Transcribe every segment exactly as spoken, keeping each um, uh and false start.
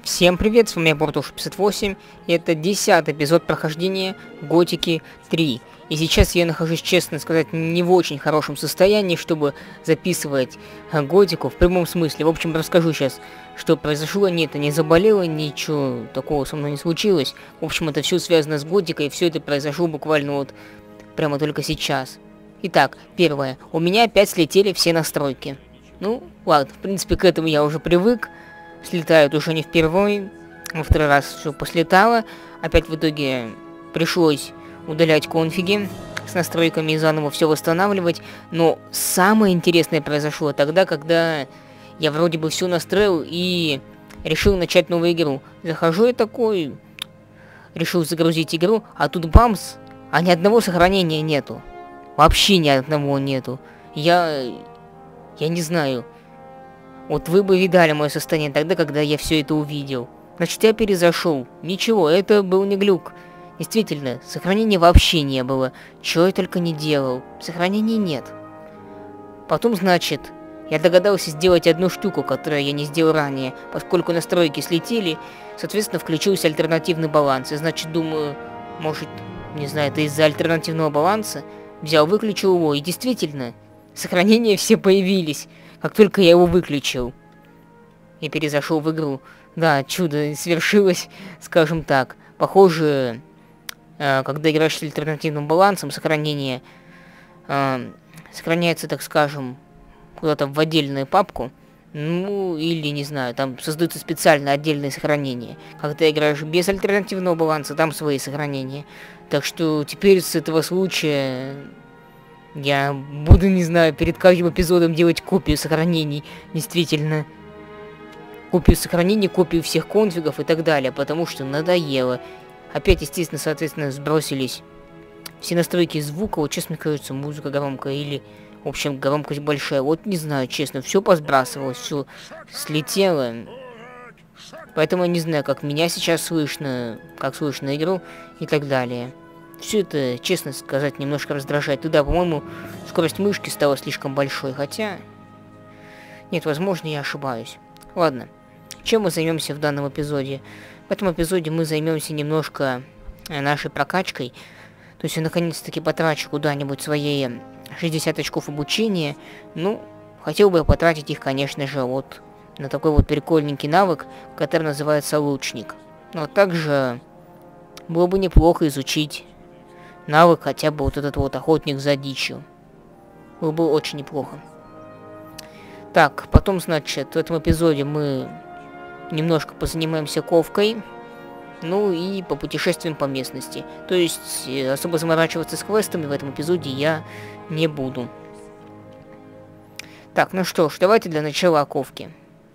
Всем привет, с вами Бортуш пятьдесят восемь, и это десятый эпизод прохождения Готики три. И сейчас я нахожусь, честно сказать, не в очень хорошем состоянии, чтобы записывать Готику в прямом смысле. В общем, расскажу сейчас, что произошло. Нет, я не заболела, ничего такого со мной не случилось. В общем, это все связано с Готикой, и все это произошло буквально вот прямо только сейчас. Итак, первое. У меня опять слетели все настройки. Ну, ладно, в принципе, к этому я уже привык. Слетают уже не впервые, во второй раз все послетало. Опять в итоге пришлось удалять конфиги с настройками и заново все восстанавливать. Но самое интересное произошло тогда, когда я вроде бы все настроил и решил начать новую игру. Захожу я такой, решил загрузить игру, а тут бамс, а ни одного сохранения нету. Вообще ни одного нету. Я... я не знаю. Вот вы бы видали мое состояние тогда, когда я все это увидел. Значит, я перезашел. Ничего, это был не глюк. Действительно, сохранения вообще не было. Чего я только не делал. Сохранений нет. Потом, значит, я догадался сделать одну штуку, которую я не сделал ранее. Поскольку настройки слетели, соответственно, включился альтернативный баланс. И значит, думаю, может, не знаю, это из-за альтернативного баланса. Взял, выключил его, и действительно, сохранения все появились. Как только я его выключил и перезашел в игру. Да, чудо свершилось, скажем так. Похоже, э, когда играешь с альтернативным балансом, сохранение э, сохраняется, так скажем, куда-то в отдельную папку. Ну, или, не знаю, там создаются специально отдельные сохранения. Когда играешь без альтернативного баланса, там свои сохранения. Так что теперь с этого случая... я буду, не знаю, перед каждым эпизодом делать копию сохранений, действительно. Копию сохранений, копию всех конфигов и так далее, потому что надоело. Опять, естественно, соответственно, сбросились все настройки звука. Вот, честно кажется, музыка громкая или, в общем, громкость большая. Вот, не знаю, честно, все посбрасывалось, все слетело. Поэтому я не знаю, как меня сейчас слышно, как слышно игру и так далее. Все это, честно сказать, немножко раздражает. И да, по-моему, скорость мышки стала слишком большой, хотя... нет, возможно, я ошибаюсь. Ладно, чем мы займемся в данном эпизоде? В этом эпизоде мы займемся немножко нашей прокачкой. То есть я наконец-таки потрачу куда-нибудь свои шестьдесят очков обучения. Ну, хотел бы я потратить их, конечно же, вот на такой вот прикольненький навык, который называется лучник. Но также было бы неплохо изучить навык хотя бы вот этот вот охотник за дичью. Было бы очень неплохо. Так, потом, значит, в этом эпизоде мы немножко позанимаемся ковкой. Ну и попутешествуем по местности. То есть, особо заморачиваться с квестами в этом эпизоде я не буду. Так, ну что ж, давайте для начала о ковке.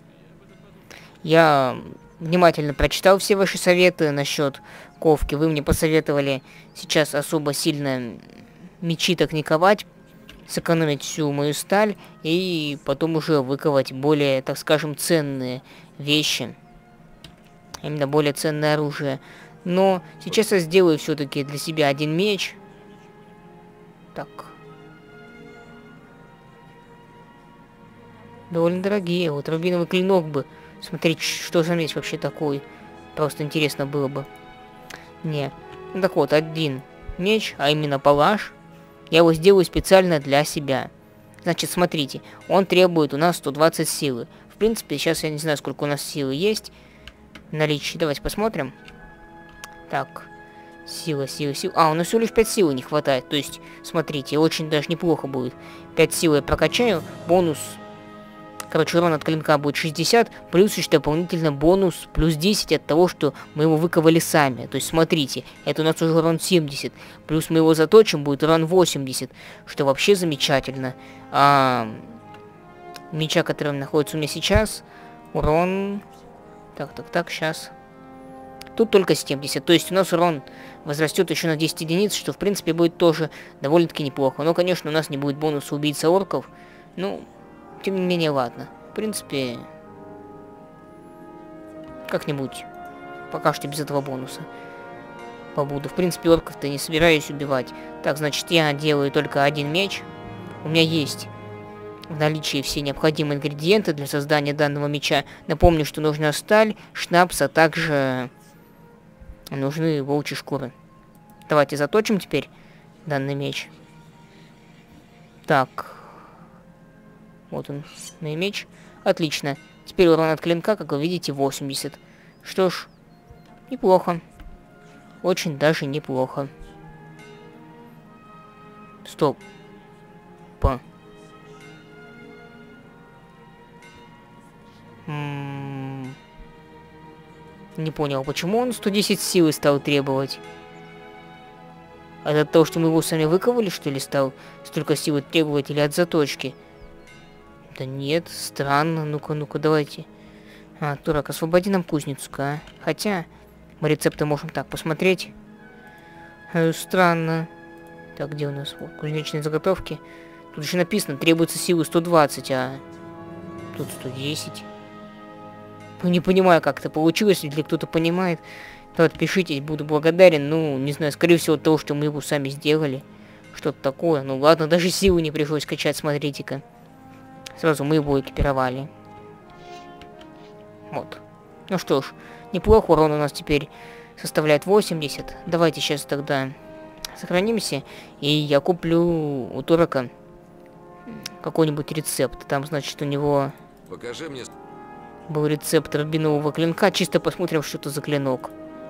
Я внимательно прочитал все ваши советы насчет ковки. Вы мне посоветовали сейчас особо сильно мечи так не ковать, сэкономить всю мою сталь и потом уже выковать более, так скажем, ценные вещи. Именно более ценное оружие. Но сейчас я сделаю все-таки для себя один меч. Так. Довольно дорогие. Вот рубиновый клинок бы. Смотреть, что за меч вообще такой. Просто интересно было бы. Не. Ну так вот, один меч, а именно палаш. Я его сделаю специально для себя. Значит, смотрите. Он требует у нас сто двадцать силы. В принципе, сейчас я не знаю, сколько у нас силы есть. Наличие. Давайте посмотрим. Так. Сила, сила, сила. А, у нас всего лишь пять силы не хватает. То есть, смотрите, очень даже неплохо будет. пять силы я прокачаю. Бонус. Короче, урон от клинка будет шестьдесят, плюс еще дополнительно бонус плюс десять от того, что мы его выковали сами. То есть, смотрите, это у нас уже урон семьдесят, плюс мы его заточим, будет урон восемьдесят, что вообще замечательно. А меча, который находится у меня сейчас, урон... Так, так, так, сейчас. Тут только семьдесят, то есть у нас урон возрастет еще на десять единиц, что в принципе будет тоже довольно-таки неплохо. Но, конечно, у нас не будет бонуса убийца орков, ну... тем не менее, ладно. В принципе, как-нибудь. Пока что без этого бонуса побуду. В принципе, орков-то не собираюсь убивать. Так, значит, я делаю только один меч. У меня есть в наличии все необходимые ингредиенты для создания данного меча. Напомню, что нужна сталь, шнапс, а также нужны волчьи шкуры. Давайте заточим теперь данный меч. Так. Вот он, мой меч. Отлично. Теперь урон от клинка, как вы видите, восемьдесят. Что ж, неплохо. Очень даже неплохо. Стоп. Па. М-м-м. Не понял, почему он сто десять силы стал требовать? Это от того, что мы его сами выковали, что ли, стал столько силы требовать, или от заточки? Да нет, странно. Ну-ка, ну-ка, давайте. А, Турок, освободи нам кузницу-ка, а. Хотя, мы рецепты можем так посмотреть. Э, странно. Так, где у нас? Вот, кузнечные заготовки. Тут еще написано, требуется силы сто двадцать, а тут сто десять. Ну, не понимаю, как это получилось. Если кто-то понимает, то отпишитесь, буду благодарен. Ну, не знаю, скорее всего, от того, что мы его сами сделали. Что-то такое. Ну ладно, даже силы не пришлось качать, смотрите-ка. Сразу мы его экипировали. Вот. Ну что ж, неплохо, урон у нас теперь составляет восемьдесят. Давайте сейчас тогда сохранимся, и я куплю у Турока какой-нибудь рецепт. Там, значит, у него Покажи мне... был рецепт рубинового клинка. Чисто посмотрим, что это за клинок.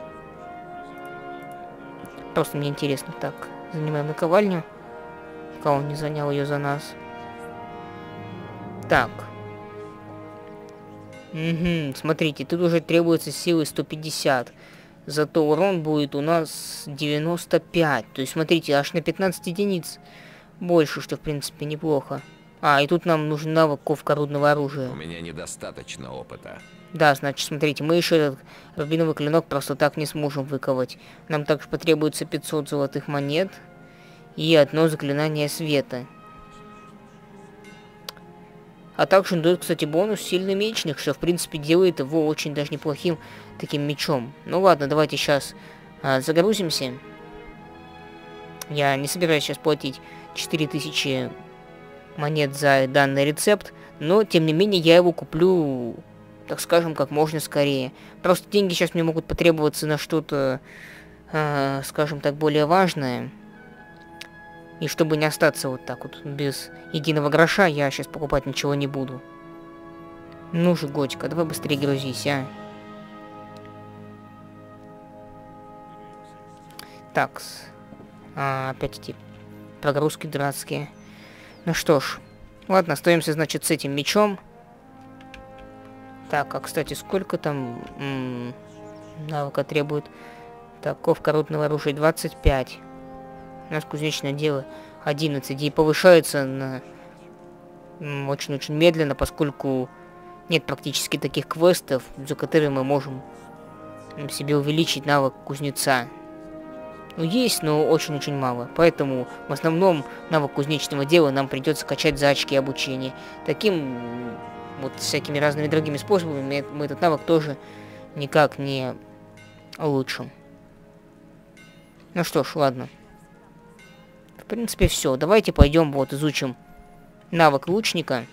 Просто мне интересно. Так, занимаем наковальню, пока он не занял ее за нас. Так. Угу, смотрите, тут уже требуется силы сто пятьдесят. Зато урон будет у нас девяносто пять. То есть, смотрите, аж на пятнадцать единиц больше, что, в принципе, неплохо. А, и тут нам нужен навык ковка рудного оружия. У меня недостаточно опыта. Да, значит, смотрите, мы еще этот рубиновый клинок просто так не сможем выковать. Нам также потребуется пятьсот золотых монет и одно заклинание света. А также он дает, кстати, бонус сильный мечник, что, в принципе, делает его очень даже неплохим таким мечом. Ну ладно, давайте сейчас а, загрузимся. Я не собираюсь сейчас платить четыре тысячи монет за данный рецепт, но, тем не менее, я его куплю, так скажем, как можно скорее. Просто деньги сейчас мне могут потребоваться на что-то, а, скажем так, более важное. И чтобы не остаться вот так вот без единого гроша, я сейчас покупать ничего не буду. Ну же, Готика, давай быстрее грузись, а. Так, а, опять эти прогрузки дурацкие. Ну что ж, ладно, остаемся, значит, с этим мечом. Так, а, кстати, сколько там м-м, навыка требует? Так, ковка рудного оружия двадцать пять. У нас кузнечное дело одиннадцать. И повышается на очень-очень медленно, поскольку нет практически таких квестов, за которые мы можем себе увеличить навык кузнеца. Ну, есть, но очень-очень мало. Поэтому в основном навык кузнечного дела нам придется качать за очки обучения. Таким вот всякими разными другими способами мы этот навык тоже никак не улучшим. Ну что ж, ладно. В принципе, все. Давайте пойдем вот изучим навык лучника.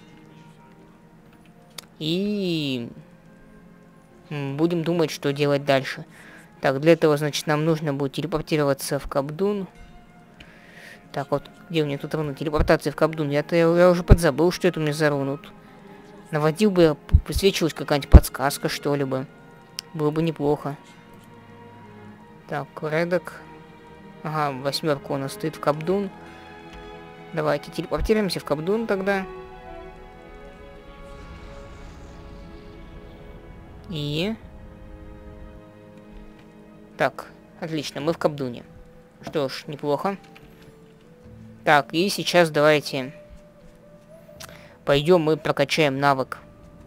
И будем думать, что делать дальше. Так, для этого, значит, нам нужно будет телепортироваться в Кабдун. Так, вот, где у меня тут руна телепортации в Кабдун? Я-то я уже подзабыл, что это у меня за руна. Тут наводил бы, высвечивалась какая-нибудь подсказка, что ли бы. Было бы неплохо. Так, Редок. Ага, восьмерка у нас стоит в Кабдун. Давайте телепортируемся в Кабдун тогда. И... Так, отлично, мы в Кабдуне. Что ж, неплохо. Так, и сейчас давайте пойдем мы прокачаем навык.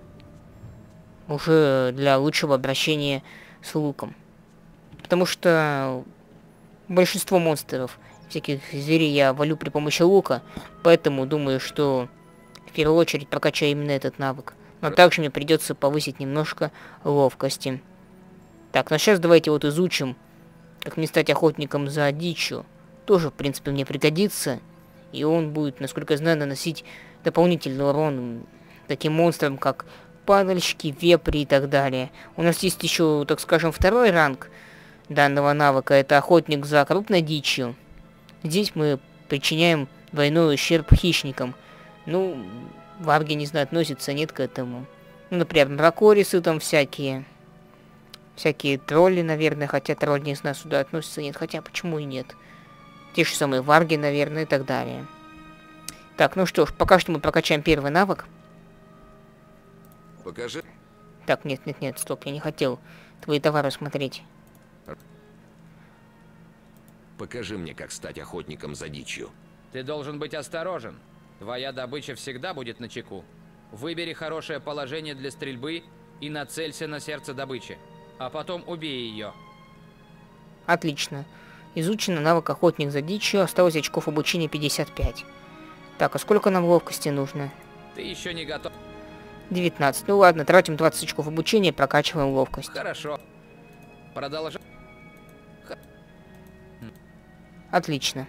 Уже для лучшего обращения с луком. Потому что большинство монстров, всяких зверей я валю при помощи лука. Поэтому думаю, что в первую очередь прокачаю именно этот навык. Но также мне придется повысить немножко ловкости. Так, ну сейчас давайте вот изучим, как мне стать охотником за дичью. Тоже, в принципе, мне пригодится. И он будет, насколько я знаю, наносить дополнительный урон таким монстрам, как падальщики, вепри и так далее. У нас есть еще, так скажем, второй ранг данного навыка. Это охотник за крупной дичью. Здесь мы причиняем двойной ущерб хищникам. Ну, варги, не знаю, относятся, нет к этому. Ну, например, дракорисы там всякие. Всякие тролли, наверное, хотя тролли, не знаю, сюда относятся, нет. Хотя, почему и нет? Те же самые варги, наверное, и так далее. Так, ну что ж, пока что мы прокачаем первый навык. Покажи. Так, нет, нет, нет, стоп, я не хотел твои товары смотреть. Покажи мне, как стать охотником за дичью. Ты должен быть осторожен. Твоя добыча всегда будет начеку. Выбери хорошее положение для стрельбы и нацелься на сердце добычи. А потом убей ее. Отлично. Изучено навык охотник за дичью. Осталось очков обучения пятьдесят пять. Так, а сколько нам ловкости нужно? Ты еще не готов. девятнадцать. Ну ладно, тратим двадцать очков обучения, прокачиваем ловкость. Хорошо. Продолжай. Отлично.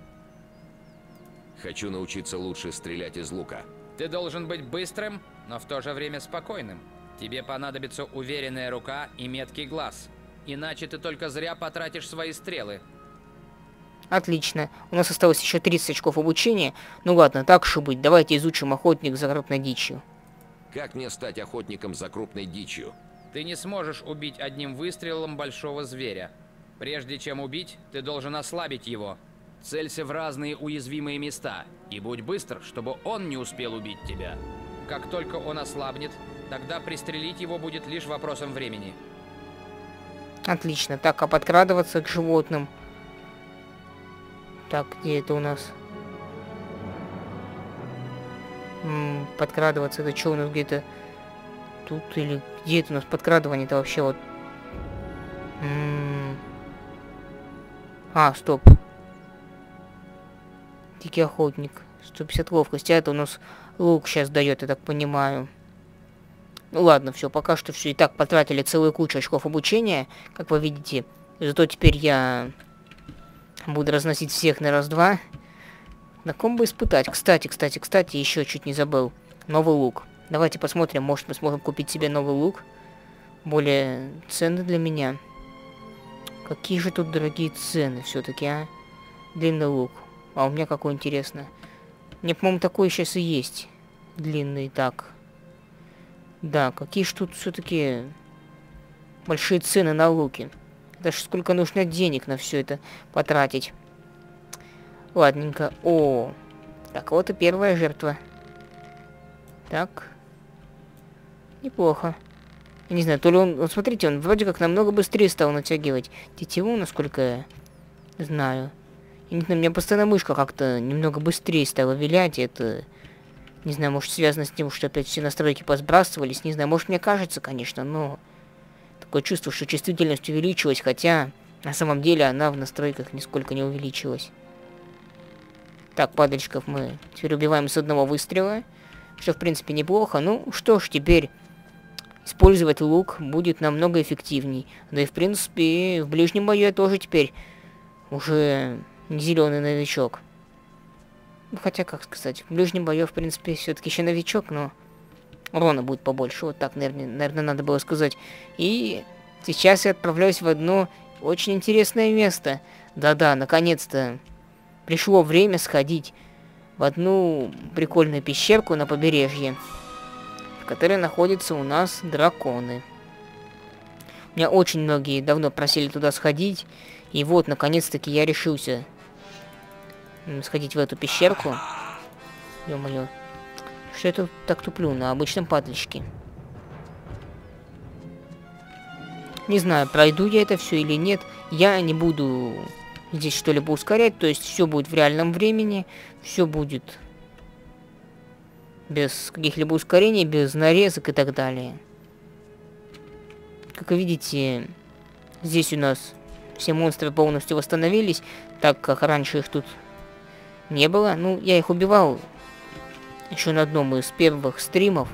Хочу научиться лучше стрелять из лука. Ты должен быть быстрым, но в то же время спокойным. Тебе понадобится уверенная рука и меткий глаз. Иначе ты только зря потратишь свои стрелы. Отлично. У нас осталось еще тридцать очков обучения. Ну ладно, так уж и быть. Давайте изучим охотник за крупной дичью. Как мне стать охотником за крупной дичью? Ты не сможешь убить одним выстрелом большого зверя. Прежде чем убить, ты должен ослабить его. Целься в разные уязвимые места и будь быстр, чтобы он не успел убить тебя. Как только он ослабнет, тогда пристрелить его будет лишь вопросом времени. Отлично. Так, а подкрадываться к животным? Так, где это у нас? М-м, подкрадываться, это что у нас где-то тут или где это у нас подкрадывание-то вообще вот? М-м. А, стоп. Дикий охотник. сто пятьдесят ловкости. А это у нас лук сейчас дает, я так понимаю. Ну ладно, все, пока что все. И так потратили целую кучу очков обучения, как вы видите. Зато теперь я буду разносить всех на раз-два. На ком бы испытать? Кстати, кстати, кстати, еще чуть не забыл. Новый лук. Давайте посмотрим, может мы сможем купить себе новый лук. Более ценный для меня. Какие же тут дорогие цены все-таки, а? Длинный лук. А у меня какой, интересно. Мне, по-моему, такой сейчас и есть. Длинный, так. Да, какие же тут все-таки большие цены на луки. Это ж сколько нужно денег на все это потратить. Ладненько. О, так, вот и первая жертва. Так. Неплохо. Я не знаю, то ли он... Вот смотрите, он вроде как намного быстрее стал натягивать тетиву, насколько я знаю. И, не знаю, у меня постоянно мышка как-то немного быстрее стала вилять, и это... Не знаю, может связано с тем, что опять все настройки посбрасывались. Не знаю, может мне кажется, конечно, но... Такое чувство, что чувствительность увеличилась, хотя... На самом деле она в настройках нисколько не увеличилась. Так, падальщиков мы теперь убиваем с одного выстрела. Что, в принципе, неплохо. Ну, что ж, теперь... Использовать лук будет намного эффективней. Да и, в принципе, в ближнем бою я тоже теперь уже не зеленый новичок. Хотя, как сказать, в ближнем бою, в принципе, все-таки еще новичок, но урона будет побольше. Вот так, наверное, наверное, надо было сказать. И сейчас я отправляюсь в одно очень интересное место. Да-да, наконец-то пришло время сходить в одну прикольную пещерку на побережье, в которой находятся у нас драконы. Меня очень многие давно просили туда сходить. И вот, наконец-таки, я решился сходить в эту пещерку. Ё-моё. Что я тут так туплю на обычном падальщике? Не знаю, пройду я это все или нет. Я не буду здесь что-либо ускорять. То есть все будет в реальном времени. Все будет без каких-либо ускорений, без нарезок и так далее. Как вы видите, здесь у нас все монстры полностью восстановились, так как раньше их тут не было. Ну, я их убивал еще на одном из первых стримов.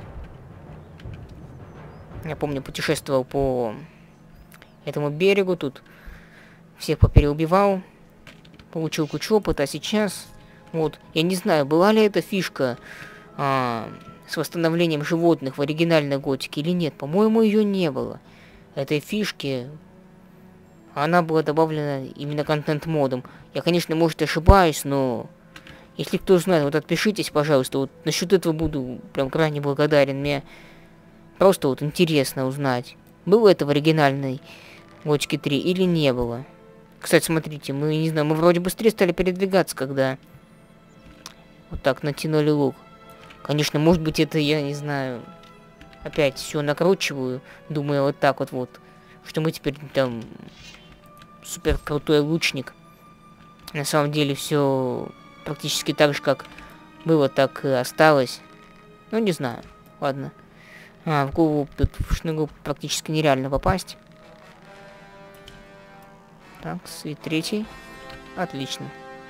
Я помню, путешествовал по этому берегу, тут всех попереубивал, получил кучу опыта, а сейчас, вот, я не знаю, была ли эта фишка а, с восстановлением животных в оригинальной готике или нет? По-моему, ее не было. Этой фишки, она была добавлена именно контент-модом. Я, конечно, может, ошибаюсь, но если кто знает, вот отпишитесь, пожалуйста. Вот насчет этого буду прям крайне благодарен. Мне просто вот интересно узнать, было это в оригинальной готике три или не было. Кстати, смотрите, мы, не знаю, мы вроде быстрее стали передвигаться, когда вот так натянули лук. Конечно, может быть, это, я не знаю, опять все накручиваю, думаю, вот так вот вот, что мы теперь там супер крутой лучник. На самом деле все практически так же, как было, так и осталось. Ну, не знаю, ладно. А, в голову тут в шныру практически нереально попасть. Так, и третий. Отлично.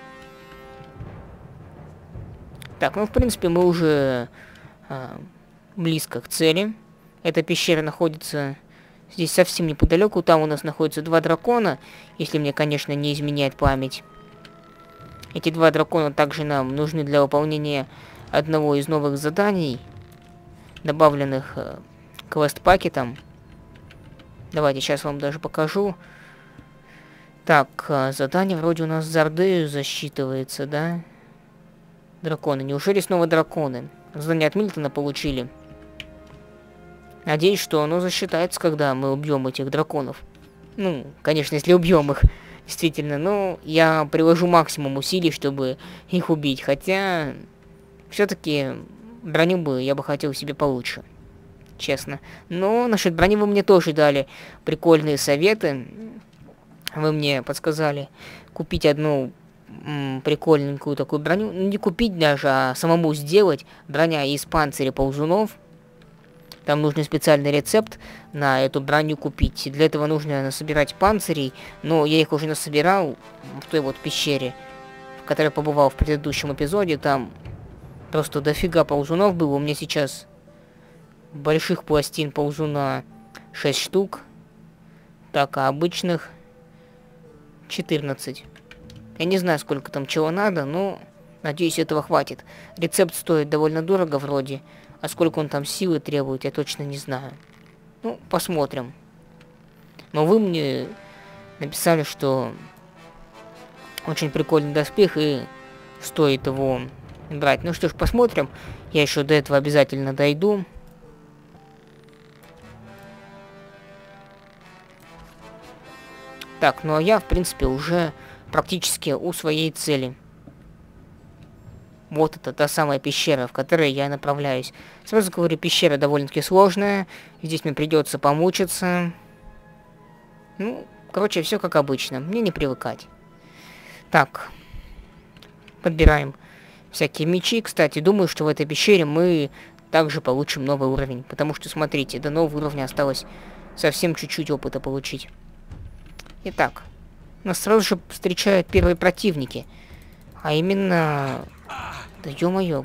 Так, ну, в принципе, мы уже а, близко к цели. Эта пещера находится здесь совсем неподалеку. Там у нас находятся два дракона, если мне, конечно, не изменяет память. Эти два дракона также нам нужны для выполнения одного из новых заданий, добавленных э, квест-пакетом. Давайте сейчас вам даже покажу. Так, э, задание вроде у нас за Ордею засчитывается, да? Драконы. Неужели снова драконы? Задание от Мильтона получили. Надеюсь, что оно засчитается, когда мы убьем этих драконов. Ну, конечно, если убьем их. Действительно, но я приложу максимум усилий, чтобы их убить. Хотя, все-таки броню бы я бы хотел себе получше. Честно. Но насчет брони вы мне тоже дали прикольные советы. Вы мне подсказали купить одну м, прикольненькую такую броню. Ну, не купить даже, а самому сделать. Броня из панциря ползунов. Там нужен специальный рецепт на эту броню купить. Для этого нужно насобирать панцирей, но я их уже насобирал в той вот пещере, в которой побывал в предыдущем эпизоде. Там просто дофига ползунов было. У меня сейчас больших пластин ползуна шесть штук. Так, а обычных четырнадцать. Я не знаю, сколько там чего надо, но надеюсь, этого хватит. Рецепт стоит довольно дорого вроде. А сколько он там силы требует, я точно не знаю. Ну, посмотрим. Но вы мне написали, что очень прикольный доспех и стоит его брать. Ну что ж, посмотрим. Я еще до этого обязательно дойду. Так, ну а я, в принципе, уже практически у своей цели. Вот это та самая пещера, в которой я направляюсь. Сразу говорю, пещера довольно-таки сложная. Здесь мне придется помучиться. Ну, короче, все как обычно. Мне не привыкать. Так. Подбираем всякие мечи. Кстати, думаю, что в этой пещере мы также получим новый уровень. Потому что, смотрите, до нового уровня осталось совсем чуть-чуть опыта получить. Итак. Нас сразу же встречают первые противники. А именно... Да ё-моё.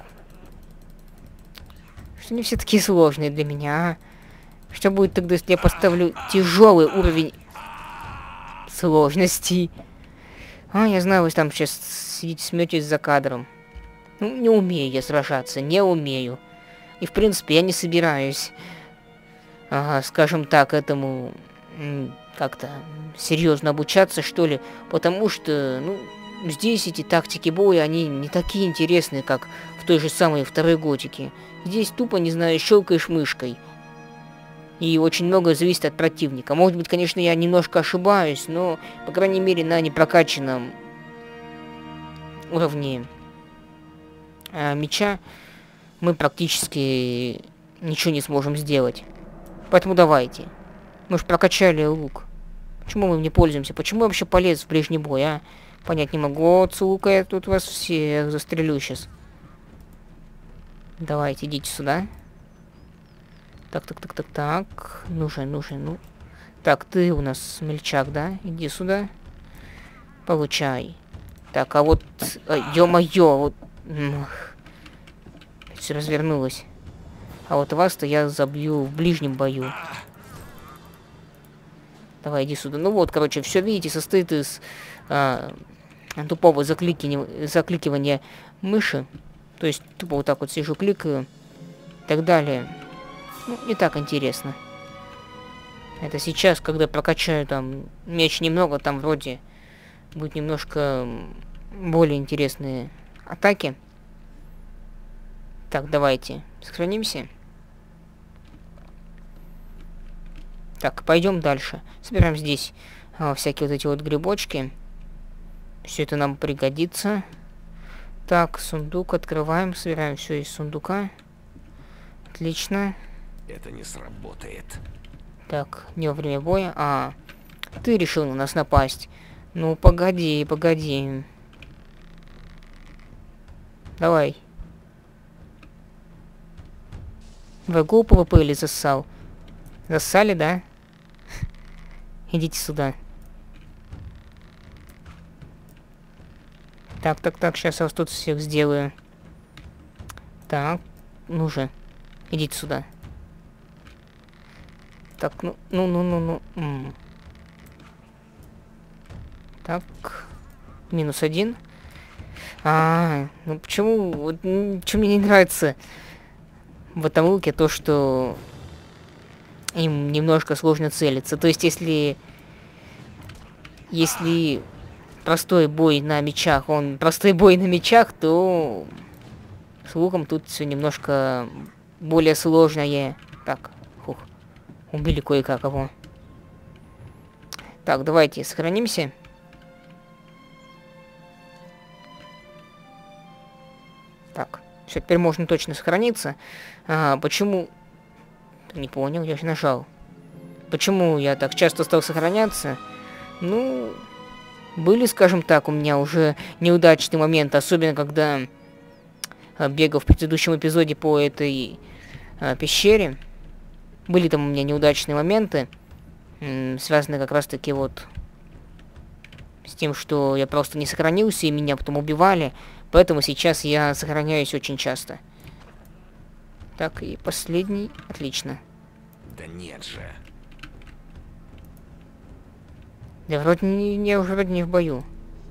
Что они все такие сложные для меня, а? Что будет тогда, если я поставлю тяжелый уровень сложности? А, я знаю, вы там сейчас сидите, смеетесь за кадром. Ну, не умею я сражаться, не умею. И, в принципе, я не собираюсь, ага, скажем так, этому как-то серьезно обучаться, что ли. Потому что, ну... Здесь эти тактики боя, они не такие интересные, как в той же самой второй готике. Здесь тупо, не знаю, щелкаешь мышкой. И очень многое зависит от противника. Может быть, конечно, я немножко ошибаюсь, но, по крайней мере, на непрокачанном уровне э, меча мы практически ничего не сможем сделать. Поэтому давайте. Мы же прокачали лук. Почему мы им не пользуемся? Почему я вообще полез в ближний бой, а? Понять не могу. От лука я тут вас всех застрелю сейчас. Давайте, идите сюда. Так, так, так, так, так. Ну же, ну же, ну. Так, ты у нас смельчак, да? Иди сюда. Получай. Так, а вот... Ё-моё, вот... Все развернулось. А вот вас-то я забью в ближнем бою. Давай, иди сюда. Ну вот, короче, все, видите, состоит из... А, тупого закликивания, закликивания мыши. То есть тупо вот так вот сижу, кликаю и так далее. Ну, не так интересно. Это сейчас, когда прокачаю там меч немного, там вроде будет немножко более интересные атаки. Так, давайте сохранимся. Так, пойдем дальше. Собираем здесь а, всякие вот эти вот грибочки. Все это нам пригодится. Так, сундук открываем, собираем все из сундука. Отлично. Это не сработает. Так, не во время боя. А, ты решил на нас напасть. Ну, погоди, погоди. Давай. Вы го пвп или зассал? Зассали, да? Идите сюда. Так, так, так, сейчас я вас тут всех сделаю. Так, ну же. Идите сюда. Так, ну, ну, ну, ну, ну. М. Так. Минус один. А, ну почему, вот, что мне не нравится в этом луке, то, что им немножко сложно целиться. То есть, если... Если простой бой на мечах, он простой бой на мечах, то с луком тут все немножко более сложное. Так, фух. Убили кое-как его. Так, давайте сохранимся. Так, все, теперь можно точно сохраниться. А, почему... Не понял, я же нажал. Почему я так часто стал сохраняться? Ну, были, скажем так, у меня уже неудачные моменты, особенно когда а, бегал в предыдущем эпизоде по этой а, пещере. Были там у меня неудачные моменты, связанные как раз-таки вот с тем, что я просто не сохранился, и меня потом убивали. Поэтому сейчас я сохраняюсь очень часто. Так, и последний. Отлично. Да нет же. Да вроде не, я уже вроде не в бою.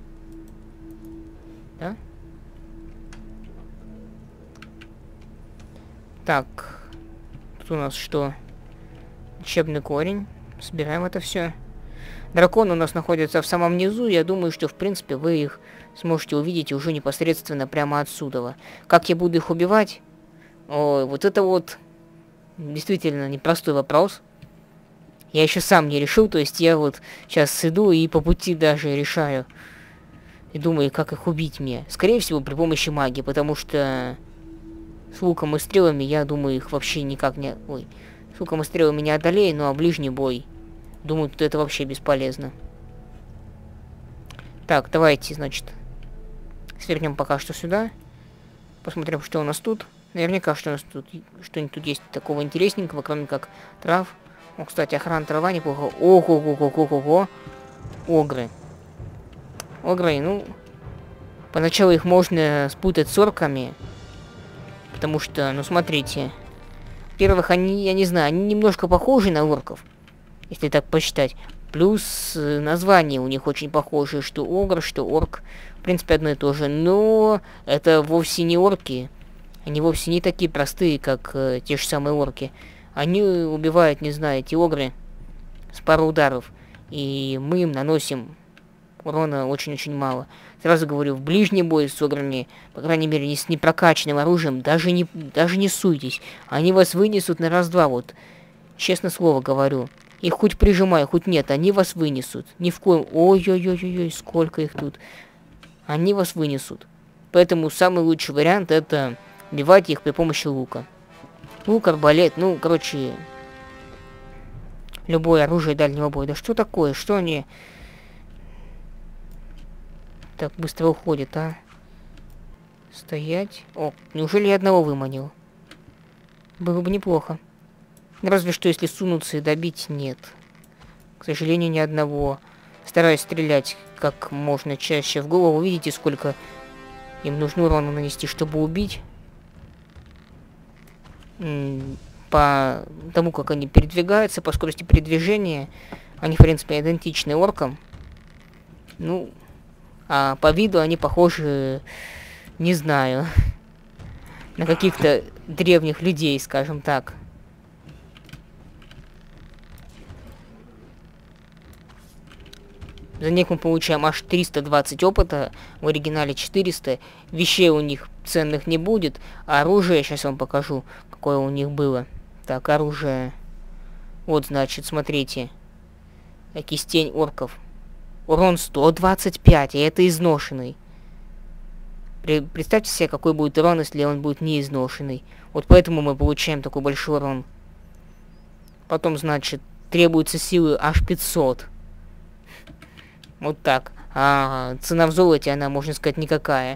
Да? Так. Тут у нас что? Лечебный корень. Собираем это все. Драконы у нас находятся в самом низу. Я думаю, что в принципе вы их сможете увидеть уже непосредственно прямо отсюда. Как я буду их убивать? Ой, вот это вот действительно непростой вопрос. Я еще сам не решил, то есть я вот сейчас иду и по пути даже решаю. И думаю, как их убить мне. Скорее всего, при помощи магии, потому что с луком и стрелами, я думаю, их вообще никак не... Ой, с луком и стрелами не одолею, ну а ближний бой, думаю, что это вообще бесполезно. Так, давайте, значит, свернем пока что сюда. Посмотрим, что у нас тут. Наверняка, что у нас тут что-нибудь тут есть такого интересненького, кроме как трав. О, кстати, охрана трава неплохо. Ого-го-го-го-го-го. Огры. Огры, ну... Поначалу их можно спутать с орками. Потому что, ну смотрите. Во-первых, они, я не знаю, они немножко похожи на орков. Если так посчитать. Плюс э, название у них очень похоже. Что огр, что орк. В принципе, одно и то же. Но это вовсе не орки. Они вовсе не такие простые, как э, те же самые орки. Они убивают, не знаю, эти огры с пары ударов. И мы им наносим урона очень-очень мало. Сразу говорю, в ближний бой с ограми, по крайней мере, не с непрокачанным оружием, даже не, даже не суйтесь. Они вас вынесут на раз-два, вот. Честно слово говорю. Их хоть прижимай, хоть нет, они вас вынесут. Ни в коем... Ой-ой-ой-ой, сколько их тут. Они вас вынесут. Поэтому самый лучший вариант это... убивать их при помощи лука. Лук, арбалет, ну, короче... Любое оружие дальнего боя. Да что такое? Что они... Так быстро уходят, а? Стоять. О, неужели я одного выманил? Было бы неплохо. Разве что если сунуться и добить, нет. К сожалению, ни одного. Стараюсь стрелять как можно чаще в голову. Видите, сколько им нужно урона нанести, чтобы убить? По тому, как они передвигаются, по скорости передвижения, они, в принципе, идентичны оркам. Ну, а по виду они похожи, не знаю. на каких-то древних людей, скажем так. За них мы получаем аж триста двадцать опыта, в оригинале четыреста. Вещей у них ценных не будет, а оружие, сейчас вам покажу, какое у них было. Так, оружие. Вот, значит, смотрите. Кистень орков. Урон сто двадцать пять, и это изношенный. Представьте себе, какой будет урон, если он будет не изношенный. Вот поэтому мы получаем такой большой урон. Потом, значит, требуется силы аж пятьсот. Вот так. А цена в золоте, она, можно сказать, никакая.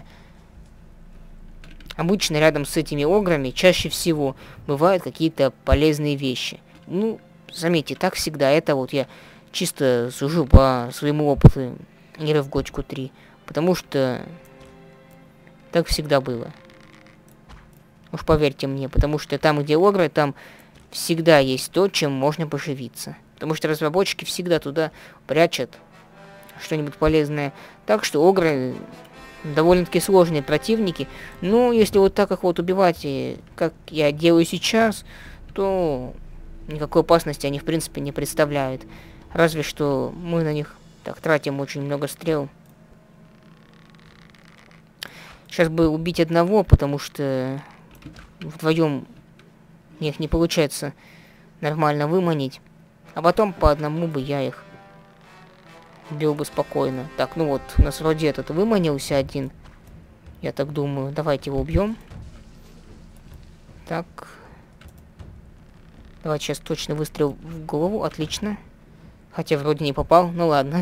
Обычно рядом с этими ограми чаще всего бывают какие-то полезные вещи. Ну, заметьте, так всегда. Это вот я чисто сужу по своему опыту игры в Готику три. Потому что так всегда было. Уж поверьте мне, потому что там, где огры, там всегда есть то, чем можно поживиться. Потому что разработчики всегда туда прячут что-нибудь полезное. Так что огры довольно-таки сложные противники. Ну, если вот так их вот убивать, как я делаю сейчас, то никакой опасности они в принципе не представляют. Разве что мы на них так тратим очень много стрел. Сейчас бы убить одного, потому что вдвоем их не получается нормально выманить. А потом по одному бы я их убил бы спокойно. Так, ну вот, у нас вроде этот выманился один. Я так думаю. Давайте его убьем. Так. Давайте сейчас точно выстрел в голову. Отлично. Хотя вроде не попал. Ну ладно.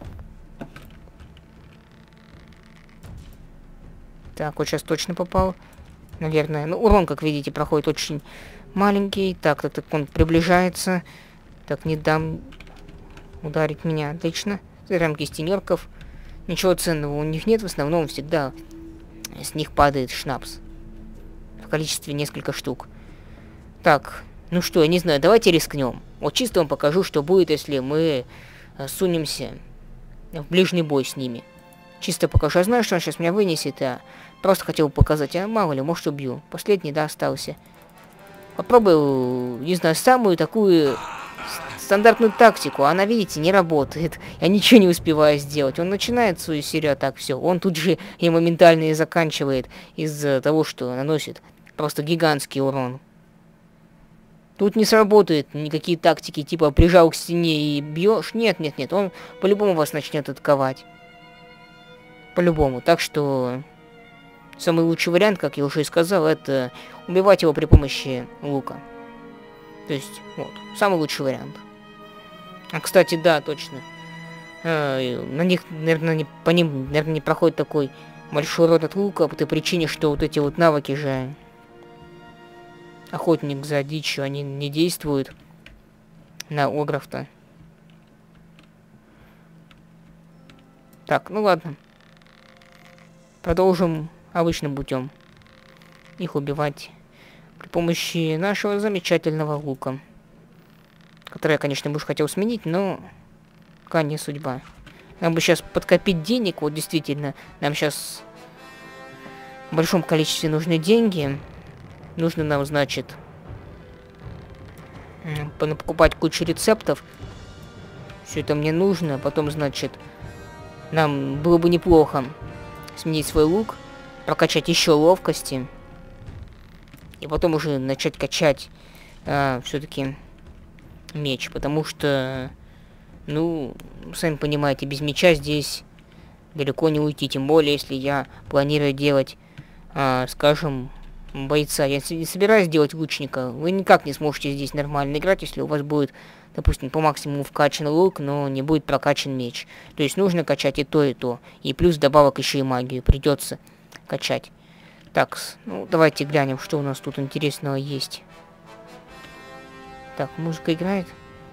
Так, вот сейчас точно попал. Наверное. Ну, урон, как видите, проходит очень маленький. Так, так, так, он приближается. Так, не дам ударить меня. Отлично. Забираем кистенерков. Ничего ценного у них нет. В основном всегда с них падает шнапс. В количестве несколько штук. Так, ну что, я не знаю, давайте рискнем. Вот чисто вам покажу, что будет, если мы сунемся в ближний бой с ними. Чисто покажу. Я знаю, что он сейчас меня вынесет, а просто хотел показать. А мало ли, может убью. Последний, да, остался. Попробую, не знаю, самую такую стандартную тактику. Она, видите, не работает. Я ничего не успеваю сделать. Он начинает свою серию, а так все. Он тут же и моментально и заканчивает из-за того, что наносит просто гигантский урон. Тут не сработают никакие тактики, типа прижал к стене и бьешь. Нет, нет, нет. Он по-любому вас начнет атаковать. По-любому. Так что самый лучший вариант, как я уже и сказал, это убивать его при помощи лука. То есть, вот, самый лучший вариант. А, кстати, да, точно. Э, на них, наверное, не, по ним, наверное, не проходит такой большой урон от лука по той причине, что вот эти вот навыки же охотник за дичью, они не действуют на огров-то. Так, ну ладно. Продолжим обычным путем. Их убивать при помощи нашего замечательного лука. Который я, конечно, бы уж хотел сменить, но пока не судьба. Нам бы сейчас подкопить денег, вот действительно. Нам сейчас в большом количестве нужны деньги. Нужно нам, значит, покупать кучу рецептов. Все это мне нужно. Потом, значит, нам было бы неплохо сменить свой лук, прокачать еще ловкости. И потом уже начать качать а, все-таки меч. Потому что, ну, сами понимаете, без меча здесь далеко не уйти. Тем более, если я планирую делать, а, скажем, бойца. Я не собираюсь делать лучника. Вы никак не сможете здесь нормально играть, если у вас будет, допустим, по максимуму вкачан лук, но не будет прокачан меч. То есть нужно качать и то, и то. И плюс добавок еще и магию придется качать. Так, ну давайте глянем, что у нас тут интересного есть. Так, музыка играет.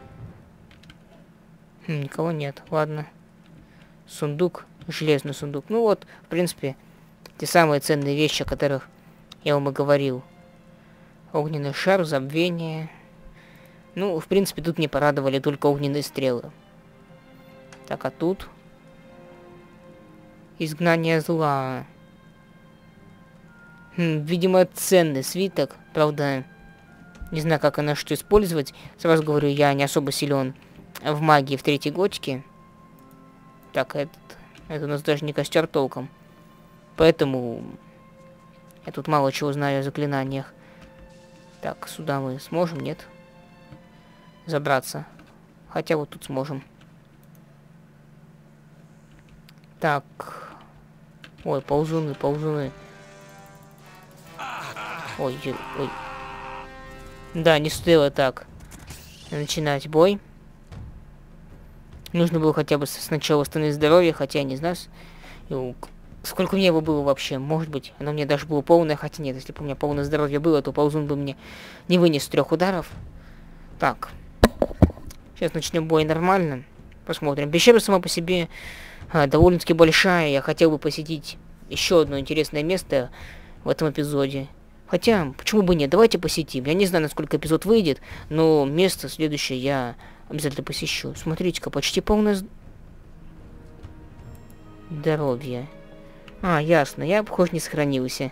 Хм, никого нет, ладно. Сундук, железный сундук. Ну вот, в принципе, те самые ценные вещи, о которых я вам и говорил. Огненный шар, забвение. Ну, в принципе, тут мне порадовали только огненные стрелы. Так, а тут изгнание зла. Хм, видимо, ценный свиток. Правда, не знаю, как она что использовать. Сразу говорю, я не особо силен в магии в третьей готике. Так, этот, это у нас даже не костер толком. Поэтому я тут мало чего знаю о заклинаниях. Так, сюда мы сможем, нет? Забраться. Хотя вот тут сможем. Так. Ой, ползуны, ползуны. Ой, ой. Да, не стоило так начинать бой. Нужно было хотя бы сначала восстановить здоровье, хотя я не знаю, сколько у меня его было вообще. Может быть, оно у меня даже было полное, хотя нет, если бы у меня полное здоровье было, то ползун бы мне не вынес трех ударов. Так. Сейчас начнем бой нормально. Посмотрим. Пещера сама по себе а, довольно-таки большая. Я хотел бы посетить еще одно интересное место в этом эпизоде. Хотя, почему бы нет? Давайте посетим. Я не знаю, насколько эпизод выйдет, но место следующее я обязательно посещу. Смотрите-ка, почти полное здоровье. А, ясно. Я, похоже, не сохранился.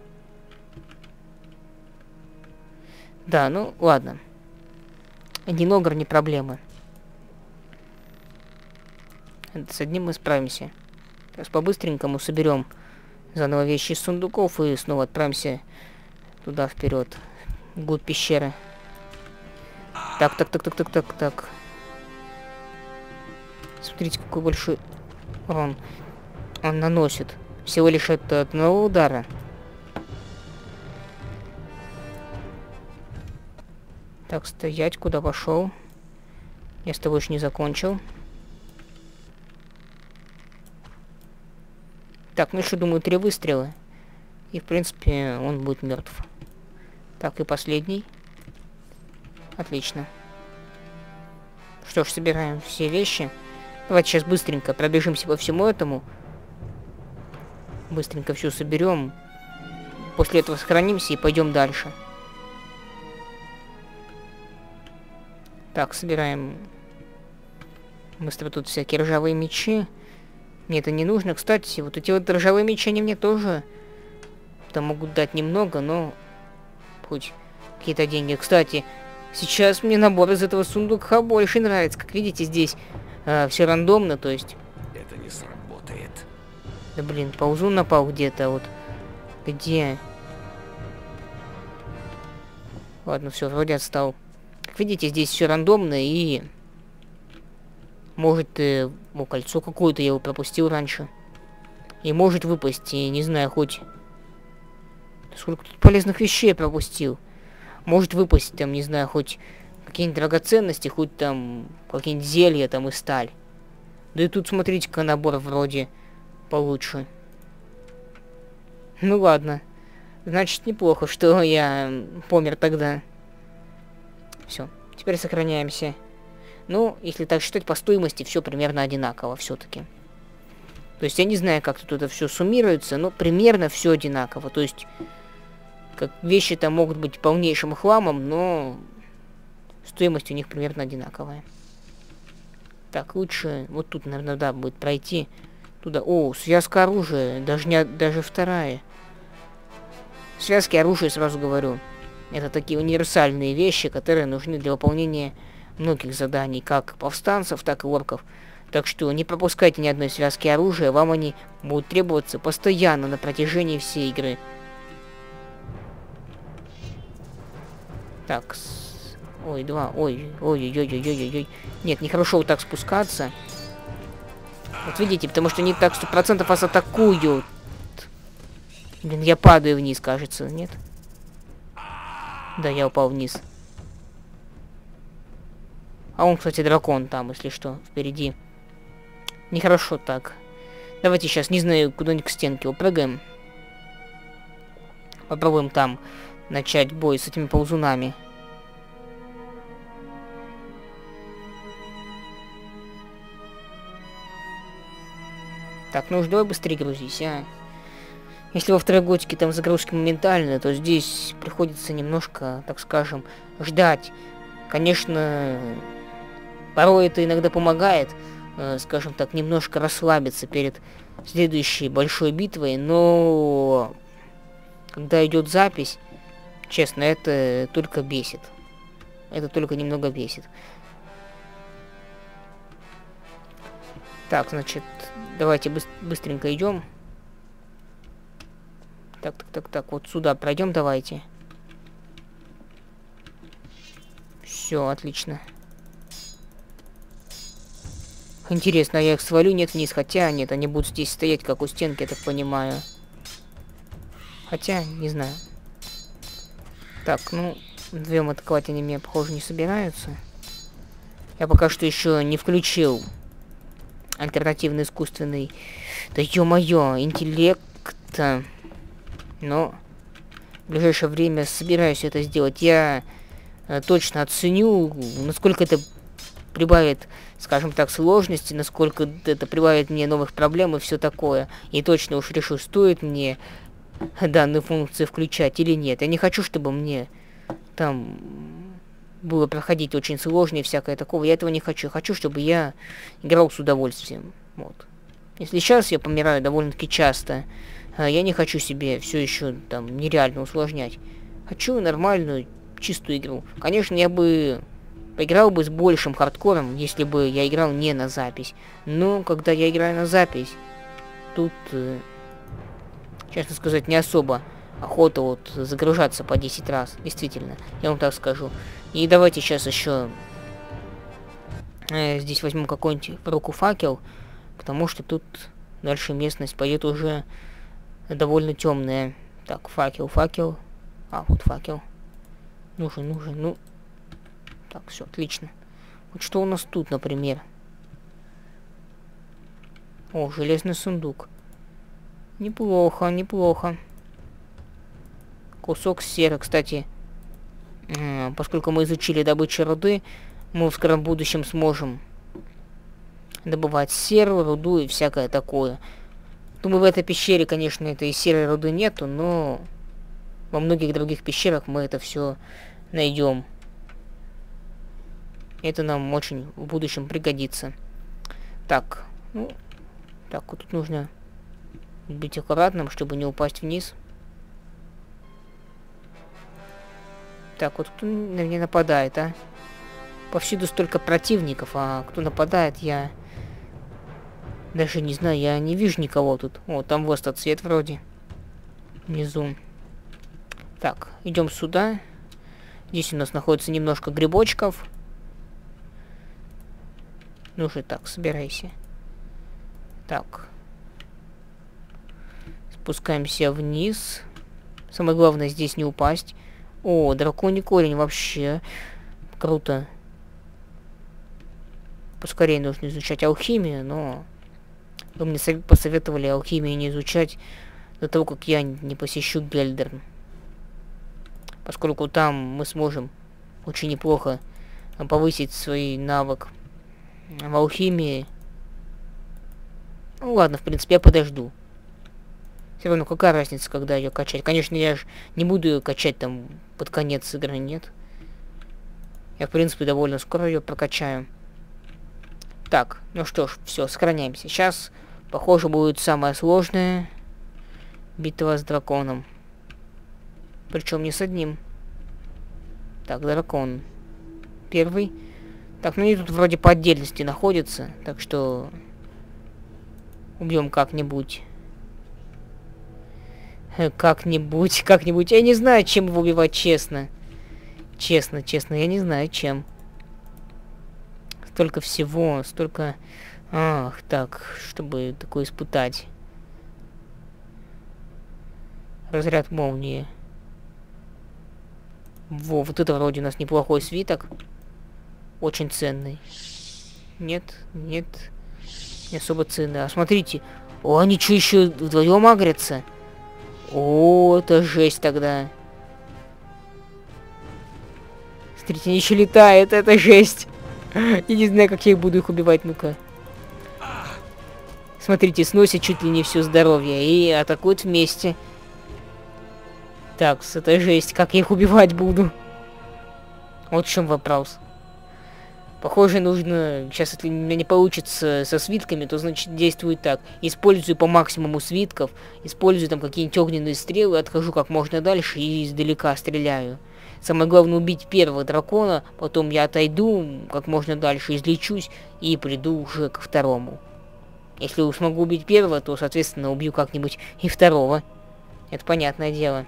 Да, ну, ладно. Один огр не проблема. С одним мы справимся. Сейчас по-быстренькому соберем заново вещи из сундуков и снова отправимся туда вперед, вглубь пещеры. Так, так, так, так, так, так, так. Смотрите, какой большой урон он наносит. Всего лишь от одного удара. Так, стоять, куда пошел? Я с тобой еще не закончил. Так, ну еще, думаю, три выстрела. И, в принципе, он будет мертв. Так, и последний. Отлично. Что ж, собираем все вещи. Давайте сейчас быстренько пробежимся по всему этому. Быстренько все соберем. После этого сохранимся и пойдем дальше. Так, собираем быстро тут всякие ржавые мечи. Мне это не нужно. Кстати, вот эти вот ржавые мечи, они мне тоже там могут дать немного, но хоть какие-то деньги. Кстати, сейчас мне набор из этого сундука больше нравится. Как видите, здесь э, все рандомно, то есть... Это не сработает. Да блин, ползун напал где-то, вот. Где? Ладно, все, вроде отстал. Как видите, здесь все рандомно и... Может, э, о, кольцо какое-то я его пропустил раньше. И может выпасть, и, не знаю, хоть... Сколько тут полезных вещей я пропустил. Может выпасть, там, не знаю, хоть какие-нибудь драгоценности, хоть там какие-нибудь зелья, там, и сталь. Да и тут, смотрите-ка, набор вроде получше. Ну ладно. Значит, неплохо, что я помер тогда. Все, теперь сохраняемся. Ну, если так считать, по стоимости все примерно одинаково все-таки. То есть я не знаю, как тут это все суммируется, но примерно все одинаково. То есть, как вещи там могут быть полнейшим хламом, но стоимость у них примерно одинаковая. Так, лучше вот тут, наверное, да, будет пройти туда. О, связка оружия, даже не даже вторая. Связки оружия, сразу говорю, это такие универсальные вещи, которые нужны для выполнения многих заданий, как повстанцев, так и орков. Так что не пропускайте ни одной связки оружия, вам они будут требоваться постоянно на протяжении всей игры. Так, с... ой, два, ой, ой-ой-ой-ой-ой-ой. Нет, нехорошо вот так спускаться. Вот видите, потому что они так сто процентов вас атакуют. Блин, я падаю вниз, кажется, нет? Да, я упал вниз. А он, кстати, дракон там, если что, впереди. Нехорошо так. Давайте сейчас, не знаю, куда-нибудь к стенке упрыгаем. Попробуем там начать бой с этими ползунами. Так, ну уж давай быстрее грузись, а. Если во второй готике там загрузки моментальные, то здесь приходится немножко, так скажем, ждать. Конечно, порой это иногда помогает, э, скажем так, немножко расслабиться перед следующей большой битвой, но когда идет запись, честно, это только бесит. Это только немного бесит. Так, значит, давайте быс быстренько идем. Так, так, так, так, вот сюда пройдем, давайте. Все, отлично. Интересно, я их свалю, нет, вниз, хотя нет, они будут здесь стоять, как у стенки, я так понимаю. Хотя, не знаю. Так, ну, вдвоем атаковать они меня, похоже, не собираются. Я пока что еще не включил альтернативный искусственный, да ё-моё, интеллект. Но в ближайшее время собираюсь это сделать. Я э, точно оценю, насколько это прибавит, скажем так, сложности, насколько это прибавит мне новых проблем и все такое. И точно уж решу, стоит мне данную функцию включать или нет. Я не хочу, чтобы мне там было проходить очень сложно и всякое такого. Я этого не хочу. Хочу, чтобы я играл с удовольствием. Вот. Если сейчас я помираю довольно-таки часто, я не хочу себе все еще там нереально усложнять. Хочу нормальную, чистую игру. Конечно, я бы поиграл бы с большим хардкором, если бы я играл не на запись. Но когда я играю на запись, тут, э, честно сказать, не особо охота вот загружаться по десять раз. Действительно, я вам так скажу. И давайте сейчас еще э, здесь возьму какой-нибудь в руку факел, потому что тут дальше местность пойдет уже довольно темная. Так, факел, факел. А, вот факел. Нужен, нужен, ну. Так, все, отлично. Вот что у нас тут, например? О, железный сундук. Неплохо, неплохо. Кусок серы, кстати. Поскольку мы изучили добычу руды, мы в скором будущем сможем добывать серу, руду и всякое такое. Думаю, в этой пещере, конечно, этой серой руды нету, но во многих других пещерах мы это все найдем. Это нам очень в будущем пригодится. Так, ну, так, вот тут нужно быть аккуратным, чтобы не упасть вниз. Так, вот кто на меня нападает, а? Повсюду столько противников, а кто нападает, я даже не знаю, я не вижу никого тут. О, там вот этот цвет вроде. Внизу. Так, идем сюда. Здесь у нас находится немножко грибочков. Ну же, так, собирайся. Так. Спускаемся вниз. Самое главное здесь не упасть. О, драконий корень вообще. Круто. Поскорее нужно изучать алхимию, но вы мне посоветовали алхимию не изучать до того, как я не посещу Гельдерн. Поскольку там мы сможем очень неплохо повысить свой навык в алхимии. Ну ладно, в принципе, я подожду. Все равно, какая разница, когда ее качать? Конечно, я же не буду ее качать там под конец игры, нет. Я, в принципе, довольно скоро ее прокачаю. Так, ну что ж, все, сохраняемся. Сейчас, похоже, будет самая сложная битва с драконом. Причем не с одним. Так, дракон. Первый. Так, ну они тут вроде по отдельности находятся, так что убьем как-нибудь. Как-нибудь, как-нибудь. Я не знаю, чем его убивать, честно. Честно, честно, я не знаю, чем. Столько всего, столько... Ах, так, чтобы такое испытать. Разряд молнии. Во, вот это вроде у нас неплохой свиток. Очень ценный. Нет, нет. Не особо ценный. А смотрите. О, они что, еще вдвоем агрятся? О, это жесть тогда. Смотрите, они еще летают, это жесть. Я не знаю, как я их буду их убивать, ну-ка. Смотрите, сносят чуть ли не все здоровье и атакуют вместе. Так, это жесть, как я их убивать буду. Вот в чем вопрос. Похоже, нужно... Сейчас, если у меня не получится со свитками, то, значит, действует так. Использую по максимуму свитков, использую там какие-нибудь огненные стрелы, отхожу как можно дальше и издалека стреляю. Самое главное убить первого дракона, потом я отойду как можно дальше, излечусь и приду уже ко второму. Если смогу убить первого, то, соответственно, убью как-нибудь и второго. Это понятное дело.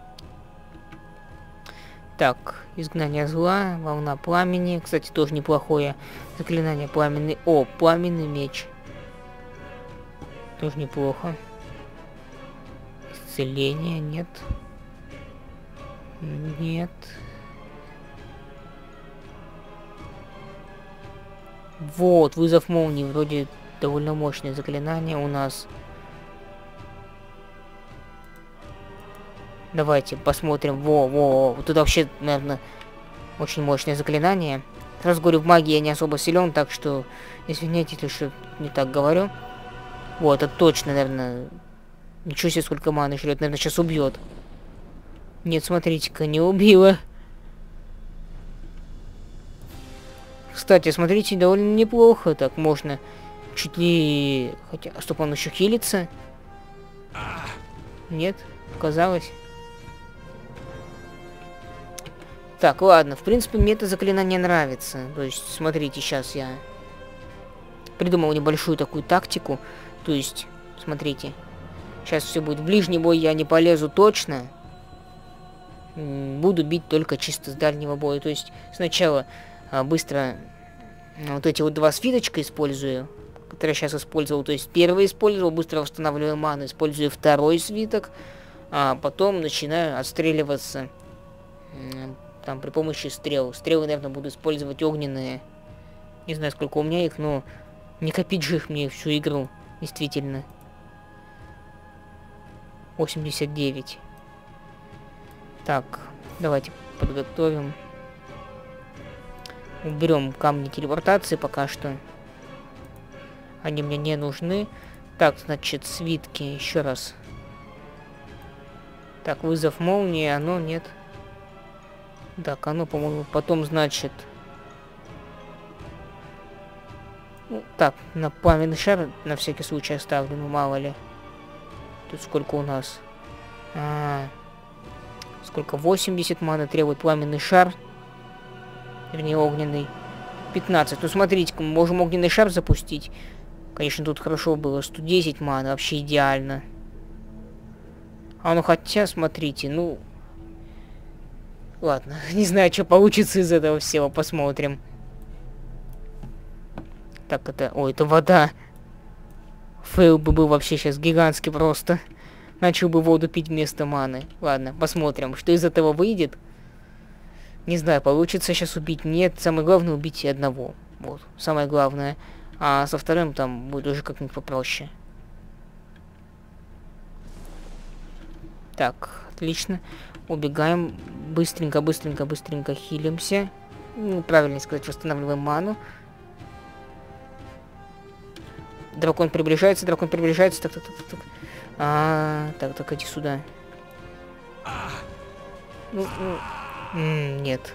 Так, изгнание зла, волна пламени. Кстати, тоже неплохое заклинание. Пламенный... О, пламенный меч. Тоже неплохо. Исцеление, нет. Нет. Вот, вызов молнии. Вроде довольно мощное заклинание у нас. Давайте посмотрим. Во, во, вот это вообще, наверное, очень мощное заклинание. Сразу говорю, в магии я не особо силен, так что извините, если что не так говорю. Вот, это точно, наверное. Ничего себе, сколько маны жрет, наверное, сейчас убьет. Нет, смотрите-ка, не убила. Кстати, смотрите, довольно неплохо. Так можно чуть ли... Хотя, стоп, он еще хилится. Нет, показалось. Так, ладно, в принципе, мне это заклинание нравится. То есть, смотрите, сейчас я придумал небольшую такую тактику. То есть, смотрите, сейчас все будет. В ближний бой я не полезу точно. Буду бить только чисто с дальнего боя. То есть, сначала а, быстро а, вот эти вот два свиточка использую, которые я сейчас использовал. То есть, первый использовал, быстро восстанавливаю ману, использую второй свиток, а потом начинаю отстреливаться там при помощи стрел. Стрелы, наверное, буду использовать огненные. Не знаю, сколько у меня их, но не копить же их мне всю игру. Действительно. восемьдесят девять. Так, давайте подготовим. Уберем камни телепортации пока что. Они мне не нужны. Так, значит, свитки еще раз. Так, вызов молнии, оно нет. Так, оно, по-моему, потом, значит... Ну, так, на пламенный шар на всякий случай оставлю, ну мало ли. Тут сколько у нас? А, сколько? восемьдесят маны требует пламенный шар. Вернее, огненный. пятнадцать. Ну, смотрите-ка, мы можем огненный шар запустить. Конечно, тут хорошо было. сто десять маны, вообще идеально. А ну, хотя, смотрите, ну... Ладно, не знаю, что получится из этого всего, посмотрим. Так, это... Ой, это вода. Фейл бы был вообще сейчас гигантский просто. Начал бы воду пить вместо маны. Ладно, посмотрим, что из этого выйдет. Не знаю, получится сейчас убить. Нет, самое главное убить одного. Вот, самое главное. А со вторым там будет уже как-нибудь попроще. Так, отлично. Убегаем. Быстренько, быстренько, быстренько хилимся. Ну, правильно сказать, восстанавливаем ману. Дракон приближается, дракон приближается. Так, так, так, так. А, так, так, иди сюда. Ну, ну, м, нет.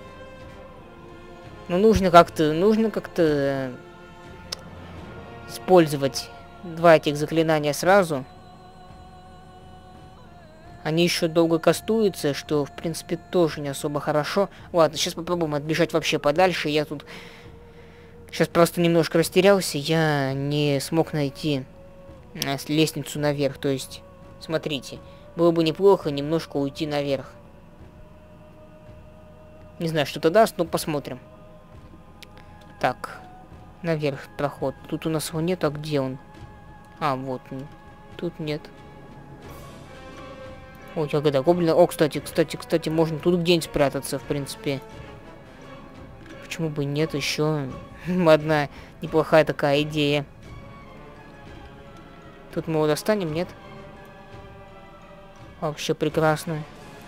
Ну, нужно как-то, нужно как-то использовать два этих заклинания сразу. Они еще долго кастуются, что, в принципе, тоже не особо хорошо. Ладно, сейчас попробуем отбежать вообще подальше. Я тут сейчас просто немножко растерялся. Я не смог найти лестницу наверх. То есть, смотрите, было бы неплохо немножко уйти наверх. Не знаю, что это даст, но посмотрим. Так, наверх проход. Тут у нас его нет, а где он? А, вот он. Тут нет. Ой, ягода гоблина. О, кстати, кстати, кстати, можно тут где-нибудь спрятаться, в принципе. Почему бы нет, еще одна неплохая такая идея. Тут мы его достанем, нет? Вообще прекрасно.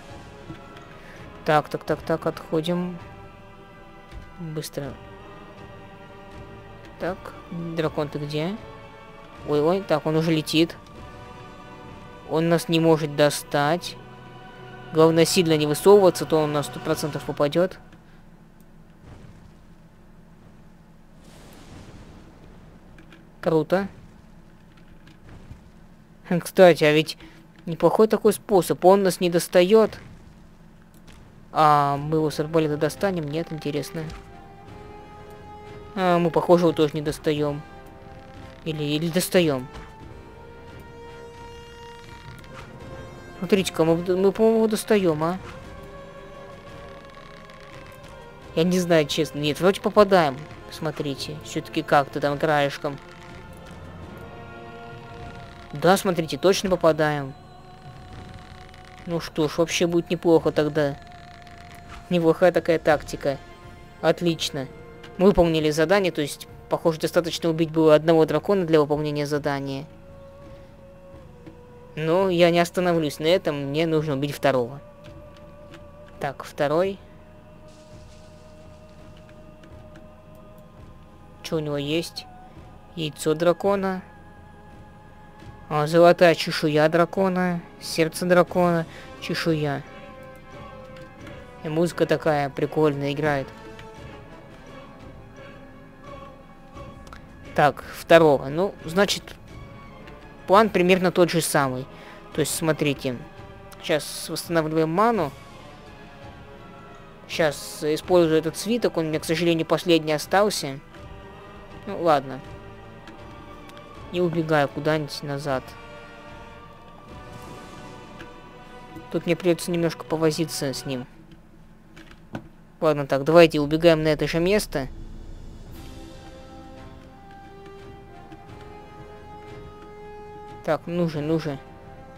Так, так, так, так, отходим. Быстро. Так, дракон, ты где? Ой-ой, так, он уже летит. Он нас не может достать. Главное, сильно не высовываться, то он на сто процентов попадет. Круто. Кстати, а ведь неплохой такой способ. Он нас не достает. А мы его с арбалета достанем? Нет, интересно. А, мы, похоже, его тоже не достаем. Или, или достаем. Смотрите-ка, мы, мы по-моему, его достаем, а? Я не знаю, честно. Нет, вроде попадаем. Смотрите, все-таки как-то там краешком. Да, смотрите, точно попадаем. Ну что ж, вообще будет неплохо тогда. Неплохая такая тактика. Отлично. Мы выполнили задание, то есть, похоже, достаточно убить было одного дракона для выполнения задания. Но я не остановлюсь на этом, мне нужно убить второго. Так, второй. Что у него есть? Яйцо дракона. А, золотая чешуя дракона. Сердце дракона. Чешуя. И музыка такая прикольная играет. Так, второго. Ну, значит, план примерно тот же самый. То есть, смотрите. Сейчас восстанавливаем ману. Сейчас использую этот свиток. Он у меня, к сожалению, последний остался. Ну, ладно. И убегаю куда-нибудь назад. Тут мне придется немножко повозиться с ним. Ладно, так, давайте убегаем на это же место. Так, ну же, ну же.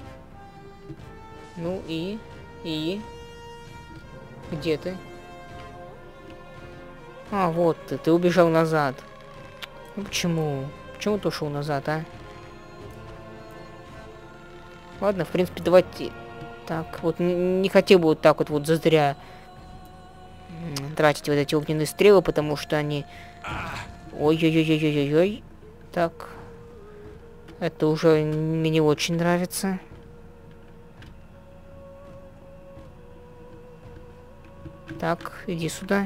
Ну и... И... Где ты? А, вот ты, ты убежал назад. Ну почему? Почему ты ушел назад, а? Ладно, в принципе, давайте... Так, вот не хотел бы вот так вот вот зазря тратить вот эти огненные стрелы, потому что они... Ой-ой-ой-ой-ой-ой. Так. Это уже мне не очень нравится. Так, иди сюда.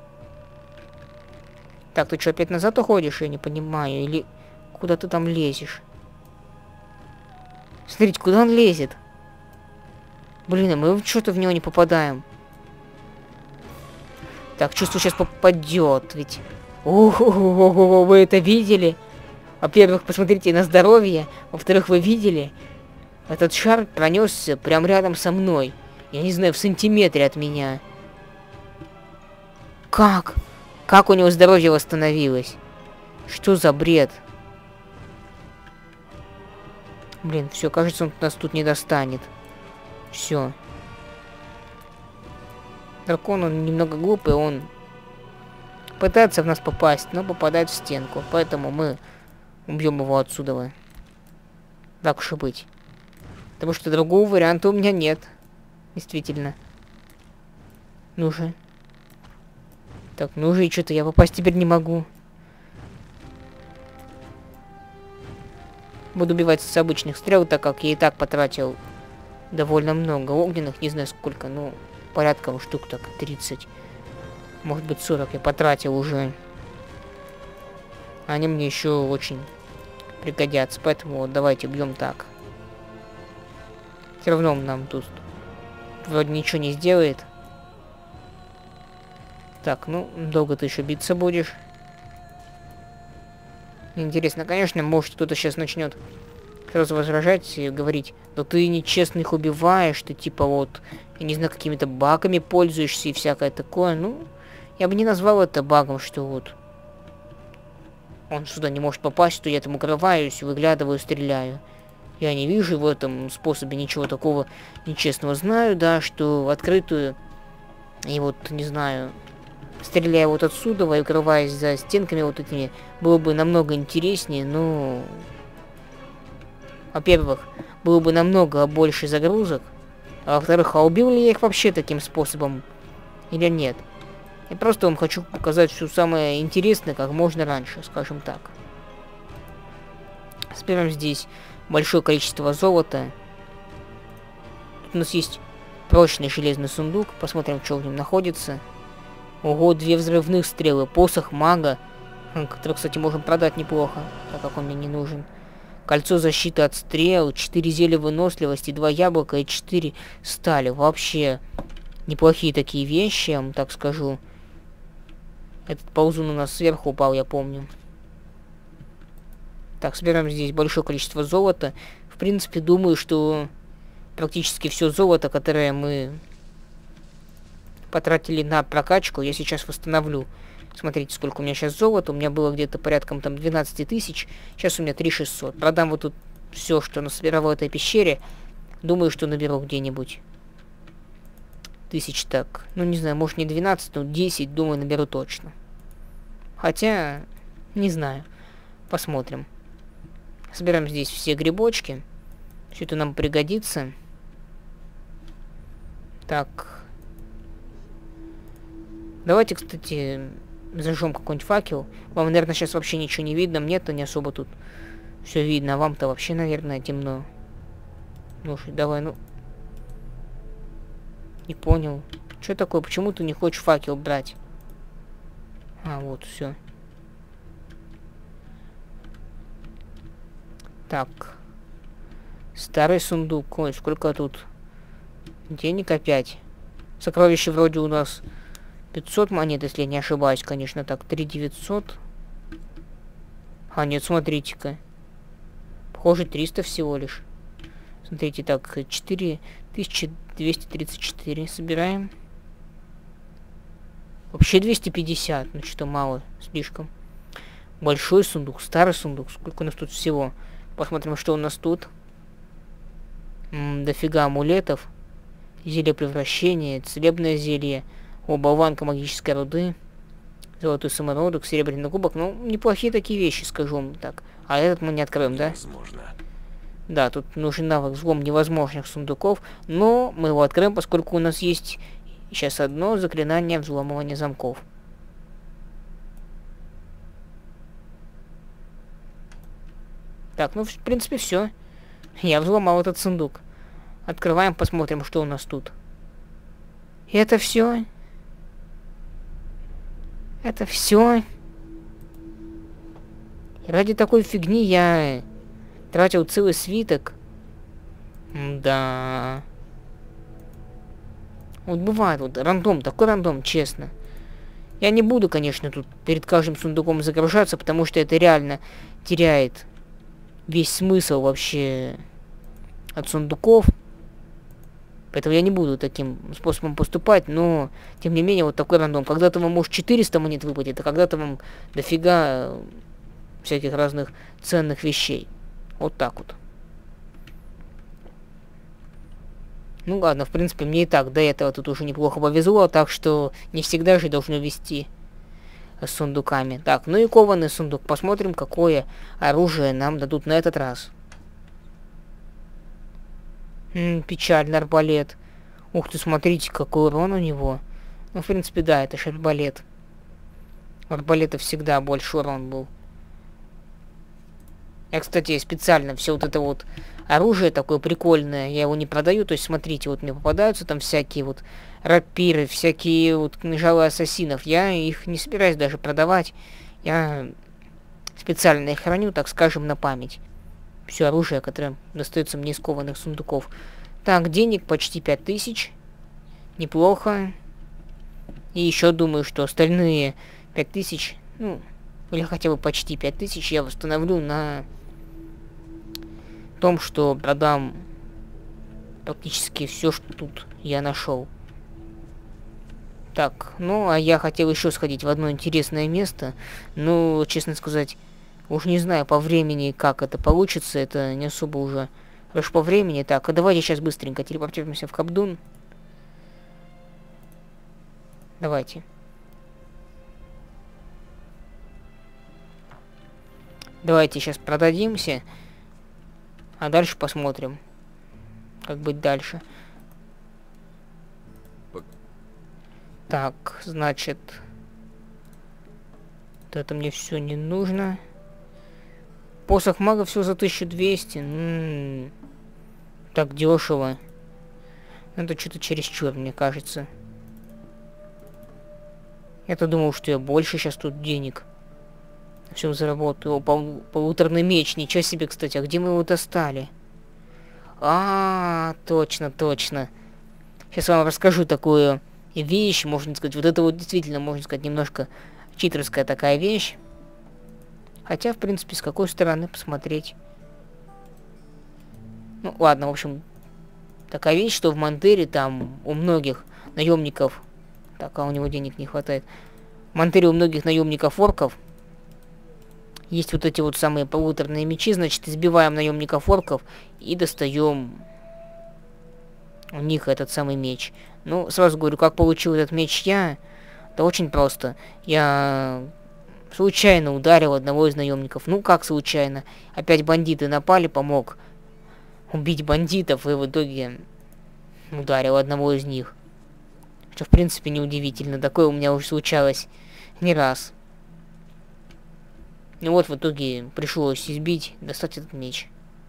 Так, ты что, опять назад уходишь? Я не понимаю. Или куда ты там лезешь? Смотрите, куда он лезет? Блин, а мы что-то в него не попадаем. Так, чувствую, сейчас попадет. Ведь... Ого, вы это видели? Во-первых, посмотрите на здоровье. Во-вторых, вы видели? Этот шар пронесся прямо рядом со мной. Я не знаю, в сантиметре от меня. Как? Как у него здоровье восстановилось? Что за бред? Блин, все, кажется, он нас тут не достанет. Все. Дракон, он немного глупый, он пытается в нас попасть, но попадает в стенку. Поэтому мы убьем его отсюда. Так уж и быть. Потому что другого варианта у меня нет. Действительно. Ну же. Так, ну же, и что-то я попасть теперь не могу. Буду убивать с обычных стрел, так как я и так потратил довольно много огненных. Не знаю сколько, ну, порядка штук так тридцать. Может быть сорок я потратил уже. Они мне еще очень пригодятся. Поэтому вот давайте бьем так. Все равно он нам тут вроде ничего не сделает. Так, ну, долго ты еще биться будешь. Интересно, конечно, может кто-то сейчас начнет сразу возражать и говорить: да ты нечестно их убиваешь, ты типа вот, я не знаю, какими-то багами пользуешься и всякое такое. Ну, я бы не назвал это багом, что вот он сюда не может попасть, то я там укрываюсь, выглядываю, стреляю. Я не вижу в этом способе ничего такого нечестного. Знаю, да, что в открытую и вот, не знаю, стреляя вот отсюда и укрываясь за стенками вот этими, было бы намного интереснее, но... Во-первых, было бы намного больше загрузок, а во-вторых, а убил ли я их вообще таким способом или нет? Я просто вам хочу показать все самое интересное, как можно раньше, скажем так. Соберем здесь большое количество золота. Тут у нас есть прочный железный сундук, посмотрим, что в нем находится. Ого, две взрывных стрелы, посох мага, Который, кстати, можем продать неплохо, так как он мне не нужен. Кольцо защиты от стрел, четыре зелья выносливости, два яблока и четыре стали. Вообще неплохие такие вещи, я вам так скажу. Этот ползун у нас сверху упал, я помню. Так, собираем здесь большое количество золота. В принципе, думаю, что практически все золото, которое мы потратили на прокачку, я сейчас восстановлю. Смотрите, сколько у меня сейчас золота. У меня было где-то порядком там двенадцать тысяч. Сейчас у меня три тысячи шестьсот. Продам вот тут все, что насобирал в этой пещере. Думаю, что наберу где-нибудь тысяч так. Ну, не знаю, может не двенадцать, но десять, думаю, наберу точно. Хотя, не знаю. Посмотрим. Собираем здесь все грибочки. Все это нам пригодится. Так. Давайте, кстати, зажжем какой-нибудь факел. Вам, наверное, сейчас вообще ничего не видно. Мне-то не особо тут все видно. А вам-то вообще, наверное, темно. Ну, давай, ну. Не понял. Что такое? Почему ты не хочешь факел брать? А, вот, все. Так. Старый сундук. Ой, сколько тут денег опять. Сокровище вроде у нас пятьсот монет, если я не ошибаюсь, конечно. Так, три тысячи девятьсот. А, нет, смотрите-ка. Похоже, триста всего лишь. Смотрите, так, четыре тысячи двести тридцать четыре собираем. Вообще двести пятьдесят. Ну, что-то мало, слишком. Большой сундук, старый сундук. Сколько у нас тут всего? Посмотрим, что у нас тут. М-м, дофига амулетов. Зелье превращения, целебное зелье. О, болванка магической руды. Золотой самородок, серебряный кубок. Ну, неплохие такие вещи, скажу вам так. А этот мы не откроем, да? Возможно. Да, тут нужен навык взлом невозможных сундуков. Но мы его откроем, поскольку у нас есть сейчас одно заклинание взломывания замков. Так, ну, в принципе, все. Я взломал этот сундук. Открываем, посмотрим, что у нас тут. И это все. Это все. Ради такой фигни я тратил целый свиток. Да. Вот бывает вот рандом, такой рандом, честно. Я не буду, конечно, тут перед каждым сундуком загружаться, потому что это реально теряет весь смысл вообще от сундуков. Поэтому я не буду таким способом поступать, но, тем не менее, вот такой рандом. Когда-то вам, может, четыреста монет выпадет, а когда-то вам дофига всяких разных ценных вещей. Вот так вот. Ну ладно, в принципе, мне и так до этого тут уже неплохо повезло, так что не всегда же должно вести с сундуками. Так, ну и кованый сундук. Посмотрим, какое оружие нам дадут на этот раз. М-м, печально, арбалет. Ух ты, смотрите, какой урон у него. Ну, в принципе, да, это же арбалет. У арбалета всегда больше урон был. Я, кстати, специально все вот это вот оружие такое прикольное, я его не продаю. То есть, смотрите, вот мне попадаются там всякие вот рапиры, всякие вот кинжалы ассасинов. Я их не собираюсь даже продавать. Я специально их храню, так скажем, на память. Все оружие, которое достается мне из кованых сундуков. Так, денег почти пять тысяч. Неплохо. И еще думаю, что остальные пять тысяч, ну, или хотя бы почти пять тысяч я восстановлю на том, что продам практически все, что тут я нашел. Так, ну, а я хотел еще сходить в одно интересное место. Ну, честно сказать, уж не знаю по времени, как это получится. Это не особо уже хорошо по времени. Так, а давайте сейчас быстренько телепортируемся в Кабдун. Давайте. Давайте сейчас продадимся. А дальше посмотрим, как быть дальше. Так, значит, вот это мне все не нужно. Посох мага все за тысячу двести. М-м-м. Так дешево. Это что-то чересчур, мне кажется. Я-то думал, что я больше сейчас тут денег Все, заработаю. О, пол полуторный меч. Ничего себе, кстати. А где мы его достали? А, -а, -а точно, точно. Сейчас вам расскажу такую вещь. Можно сказать, вот это вот действительно, можно сказать, немножко читерская такая вещь. Хотя, в принципе, с какой стороны посмотреть. Ну, ладно, в общем, такая вещь, что в Монтере там у многих наемников... Так, а у него денег не хватает. В Монтере у многих наемников-орков есть вот эти вот самые полуторные мечи. Значит, избиваем наемников-орков и достаем у них этот самый меч. Ну, сразу говорю, как получил этот меч я. Это очень просто. Я случайно ударил одного из наемников. Ну, как случайно? Опять бандиты напали, помог убить бандитов, и в итоге ударил одного из них. Что, в принципе, неудивительно. Такое у меня уже случалось не раз. И вот в итоге пришлось избить, достать этот меч.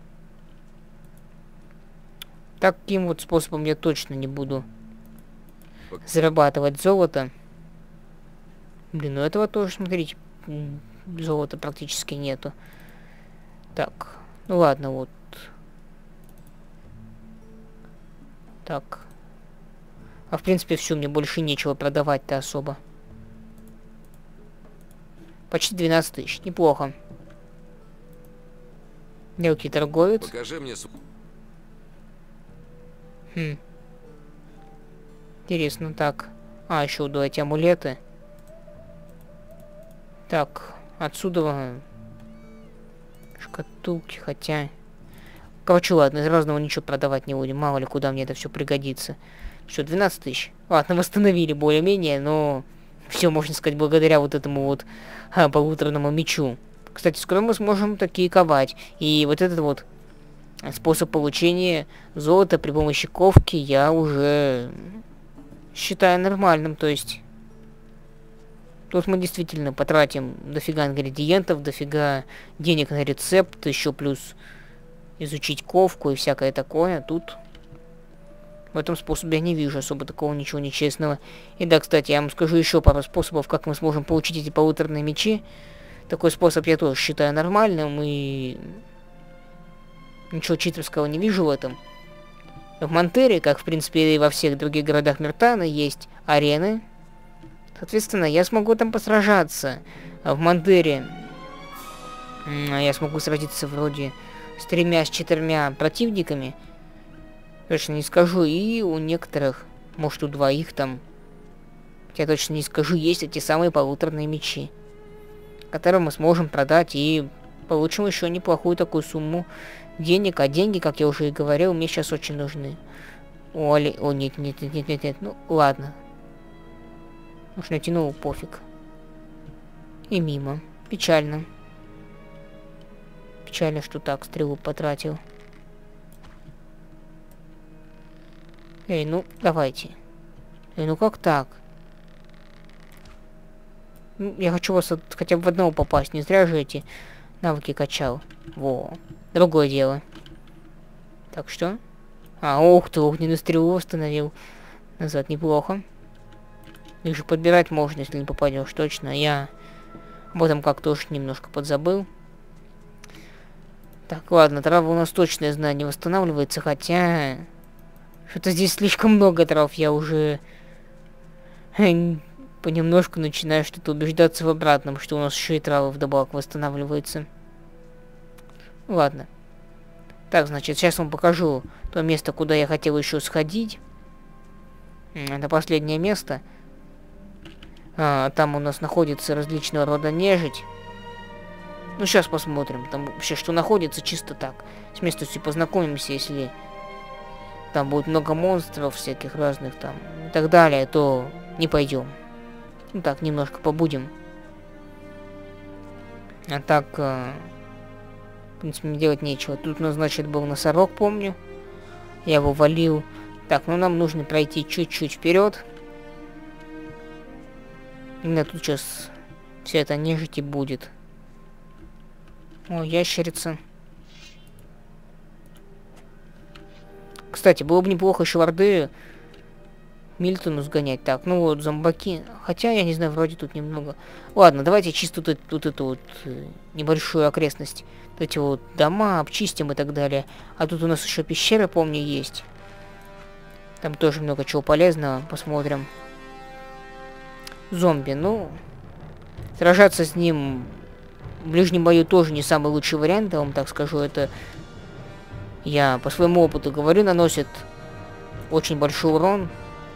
Таким вот способом я точно не буду зарабатывать золото. Блин, ну этого тоже, смотрите, золота практически нету. Так, ну ладно, вот. Так. А в принципе все, мне больше нечего продавать-то особо. Почти двенадцать тысяч, неплохо. Мелкий торговец. Покажи мне... Хм. Интересно, так. А, еще вот эти амулеты. Так, отсюда шкатулки, хотя... Короче, ладно, из разного ничего продавать не будем. Мало ли, куда мне это все пригодится. Что, двенадцать тысяч? Ладно, восстановили более-менее, но... Все, можно сказать, благодаря вот этому вот а, полуторному мечу. Кстати, скоро мы сможем такие ковать. И вот этот вот способ получения золота при помощи ковки я уже считаю нормальным. То есть, тут мы действительно потратим дофига ингредиентов, дофига денег на рецепт, еще плюс изучить ковку и всякое такое. Тут... В этом способе я не вижу особо такого ничего нечестного. И да, кстати, я вам скажу еще пару способов, как мы сможем получить эти полуторные мечи. Такой способ я тоже считаю нормальным, и... Ничего читерского не вижу в этом. В Монтере, как в принципе и во всех других городах Миртана, есть арены. Соответственно, я смогу там посражаться. А в Монтере я смогу сразиться вроде с тремя, с четырьмя противниками. Точно не скажу, и у некоторых, может у двоих там, я точно не скажу, есть эти самые полуторные мечи, которые мы сможем продать и получим еще неплохую такую сумму денег, а деньги, как я уже и говорил, мне сейчас очень нужны. О, али... О нет, нет, нет, нет, нет, нет, ну ладно. Уж натянул, пофиг. И мимо. Печально. Печально, что так стрелу потратил. Эй, ну, давайте. Эй, ну как так? Ну, я хочу вас от, хотя бы в одного попасть. Не зря же эти навыки качал. Во. Другое дело. Так что? А, ух ты, огненную стрелу восстановил. Назад неплохо. Их же подбирать можно, если не попадешь. Точно, я об этом как-то уж немножко подзабыл. Так, ладно, трава у нас точно, я знаю, не восстанавливается, хотя... Что-то здесь слишком много трав, я уже понемножку начинаю что-то убеждаться в обратном, что у нас еще и травы вдобавок восстанавливаются. Ладно. Так, значит, сейчас вам покажу то место, куда я хотел еще сходить. Это последнее место. А, там у нас находится различного рода нежить. Ну, сейчас посмотрим. Там вообще что находится, чисто так. С местностью познакомимся, если... Там будет много монстров всяких разных там и так далее, то не пойдем. Ну так, немножко побудем. А так, э, в принципе, мне делать нечего. Тут, ну, значит, был носорог, помню. Я его валил. Так, ну нам нужно пройти чуть-чуть вперед. Именно тут сейчас вся эта нежить и будет. О, ящерица. Кстати, было бы неплохо еще в Орды Мильтону сгонять. Так, ну вот, зомбаки. Хотя, я не знаю, вроде тут немного. Ладно, давайте чисто тут, тут эту вот э, небольшую окрестность. Вот эти вот дома обчистим и так далее. А тут у нас еще пещера, помню, есть. Там тоже много чего полезного. Посмотрим. Зомби, ну... Сражаться с ним в ближнем бою тоже не самый лучший вариант, я вам так скажу. Это... Я по своему опыту говорю, наносит очень большой урон.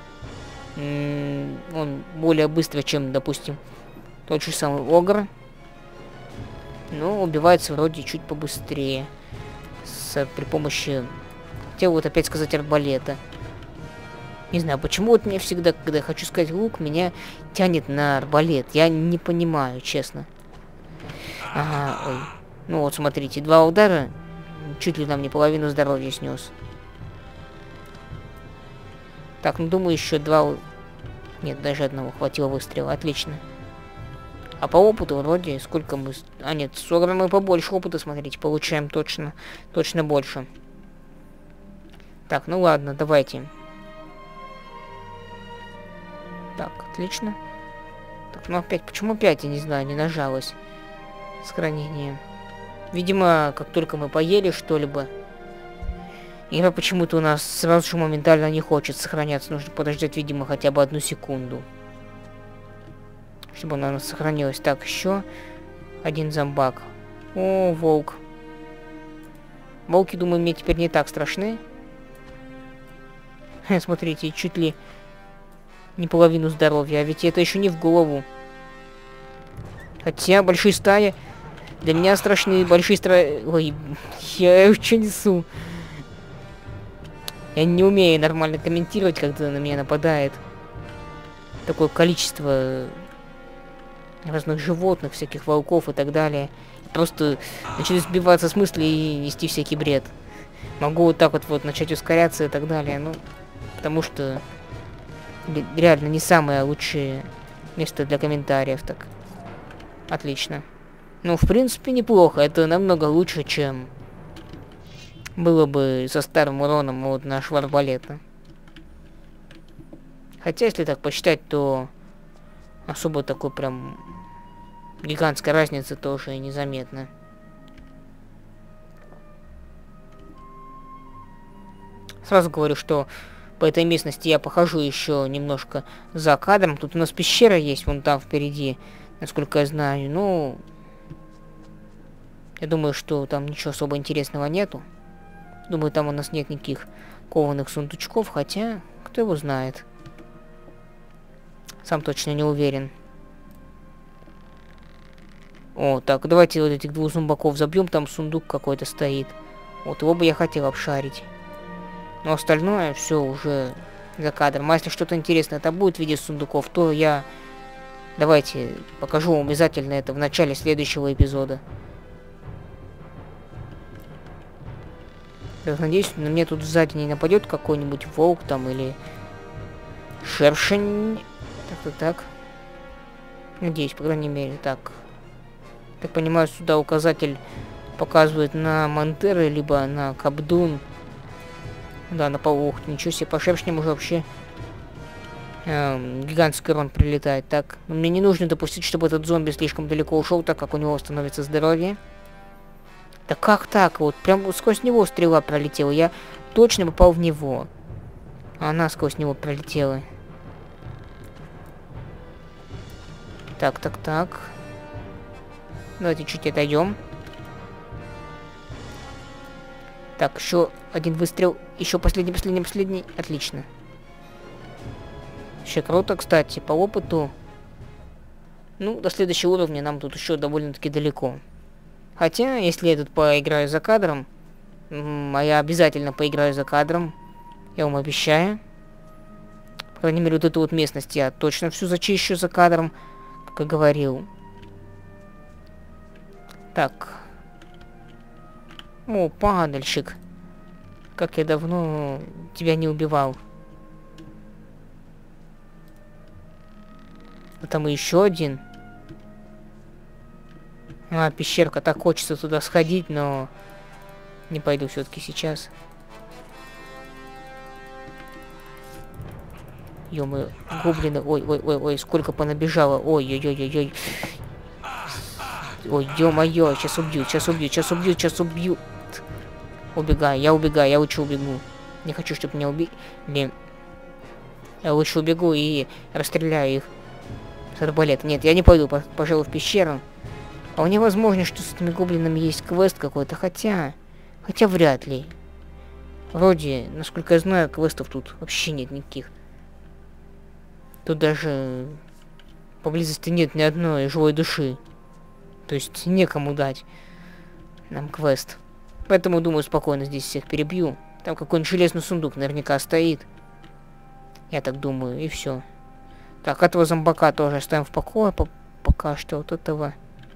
М-м, он более быстро, чем, допустим, тот же самый Огр. Но убивается вроде чуть побыстрее. С, при помощи... Хотел вот опять сказать арбалета. Не знаю, почему вот мне всегда, когда я хочу сказать лук, меня тянет на арбалет. Я не понимаю, честно. Ага, ой. Ну вот, смотрите, два удара... Чуть ли нам не половину здоровья снес. Так, ну думаю, еще два... Нет, даже одного хватило выстрела. Отлично. А по опыту вроде сколько мы... А нет, с Огром мы побольше опыта, смотрите, получаем точно. Точно больше. Так, ну ладно, давайте. Так, отлично. Так, ну опять, почему опять, я не знаю, не нажалось. Сохранение. Видимо, как только мы поели что-либо, игра почему-то у нас сразу же моментально не хочет сохраняться. Нужно подождать, видимо, хотя бы одну секунду, чтобы она у нас сохранилась. Так, еще один зомбак. О, волк. Волки, думаю, мне теперь не так страшны. Смотрите, чуть ли не половину здоровья. А ведь это еще не в голову. Хотя большие стаи... Для меня страшные большие стаи... Ой, я что несу? Я не умею нормально комментировать, когда на меня нападает такое количество разных животных, всяких волков и так далее. Просто начну сбиваться с мысли и нести всякий бред. Могу вот так вот, вот начать ускоряться и так далее, ну, потому что реально не самое лучшее место для комментариев, так. Отлично. Ну, в принципе, неплохо. Это намного лучше, чем было бы со старым уроном вот нашего арбалета. Хотя, если так посчитать, то особо такой прям гигантской разницы тоже и незаметно. Сразу говорю, что по этой местности я похожу еще немножко за кадром. Тут у нас пещера есть, вон там впереди, насколько я знаю. Ну... Я думаю, что там ничего особо интересного нету. Думаю, там у нас нет никаких кованых сундучков, хотя, кто его знает. Сам точно не уверен. О, так, давайте вот этих двух зомбаков забьем, там сундук какой-то стоит. Вот его бы я хотел обшарить. Но остальное все уже за кадром. А если что-то интересное это будет в виде сундуков, то я... Давайте покажу вам обязательно это в начале следующего эпизода. Я надеюсь, на меня тут сзади не нападет какой-нибудь волк там или шершень. Так, так, так. Надеюсь, по крайней мере, так. Так понимаю, сюда указатель показывает на Монтеры, либо на Кабдун. Да, на полу. Ух, ничего себе, по шершням уже вообще эм, гигантский урон прилетает. Так, но мне не нужно допустить, чтобы этот зомби слишком далеко ушел, так как у него становится здоровье. Да как так? Вот прям сквозь него стрела пролетела. Я точно попал в него. А она сквозь него пролетела. Так, так, так. Давайте чуть отойдем. Так, еще один выстрел. Еще последний, последний, последний. Отлично. Еще круто, кстати, по опыту. Ну, до следующего уровня нам тут еще довольно-таки далеко. Хотя, если я тут поиграю за кадром, а я обязательно поиграю за кадром, я вам обещаю. По крайней мере, вот эту вот местность я точно всю зачищу за кадром, как и говорил. Так. О, падальщик. Как я давно тебя не убивал. А там и еще один. А, пещерка, так хочется туда сходить, но не пойду все-таки сейчас. Ё-моё, гоблины, ой-ой-ой-ой, сколько понабежало, ой-ой-ой-ой-ой. Ой, ё-моё, сейчас убьют, сейчас убьют, сейчас убьют, сейчас убьют. Убегаю, я убегаю, я лучше убегу. Не хочу, чтобы меня убили. Я лучше убегу и расстреляю их с арбалета. Нет, я не пойду, пожалуй, в пещеру. А вполне возможно, что с этими гоблинами есть квест какой-то, хотя... Хотя вряд ли. Вроде, насколько я знаю, квестов тут вообще нет никаких. Тут даже поблизости нет ни одной живой души. То есть некому дать нам квест. Поэтому, думаю, спокойно здесь всех перебью. Там какой-нибудь железный сундук наверняка стоит. Я так думаю, и все. Так, этого зомбака тоже оставим в покое по пока что. Вот этого.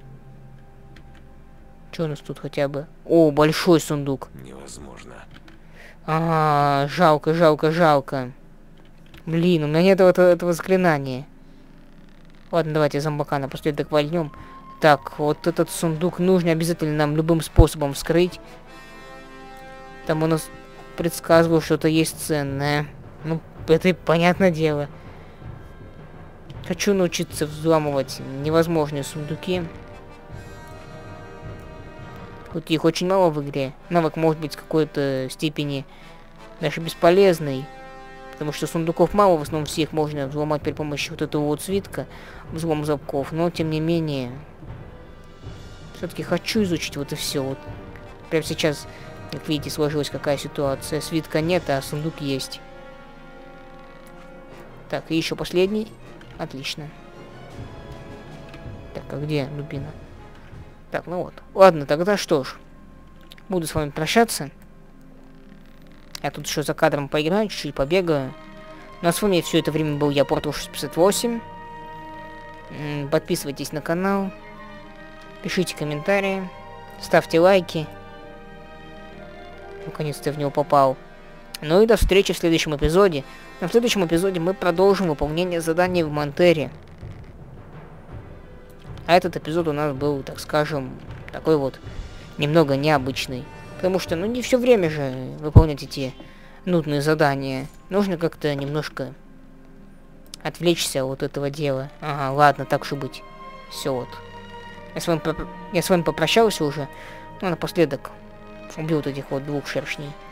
Что у нас тут хотя бы? О, большой сундук. Невозможно. А, жалко, жалко, жалко. Блин, у меня нет этого, этого заклинания. Ладно, давайте зомбака напоследок вольнем. Так, вот этот сундук нужно обязательно нам любым способом вскрыть. Там у нас предсказывал, что-то есть ценное. Ну, это и понятное дело. Хочу научиться взламывать невозможные сундуки. Хоть их очень мало в игре. Навык может быть в какой-то степени даже бесполезный. Потому что сундуков мало, в основном всех можно взломать при помощи вот этого вот свитка. Взлом замков. Но, тем не менее... Все-таки хочу изучить вот и все. Вот. Прямо сейчас, как видите, сложилась какая ситуация. Свитка нет, а сундук есть. Так, и еще последний. Отлично. Так, а где дубина? Так, ну вот. Ладно, тогда что ж. Буду с вами прощаться. Я тут еще за кадром поиграю, чуть-чуть побегаю. Ну а с вами все это время был я, Портал шестьсот пятьдесят восемь. Подписывайтесь на канал. Пишите комментарии. Ставьте лайки. Наконец-то я в него попал. Ну и до встречи в следующем эпизоде. Но в следующем эпизоде мы продолжим выполнение заданий в Монтере. А этот эпизод у нас был, так скажем, такой вот немного необычный. Потому что, ну, не все время же выполнять эти нудные задания. Нужно как-то немножко отвлечься от этого дела. Ага, ладно, так уж и быть. Все вот. Я с вами, я с вами попрощался уже. Ну, напоследок убил вот этих вот двух шершней.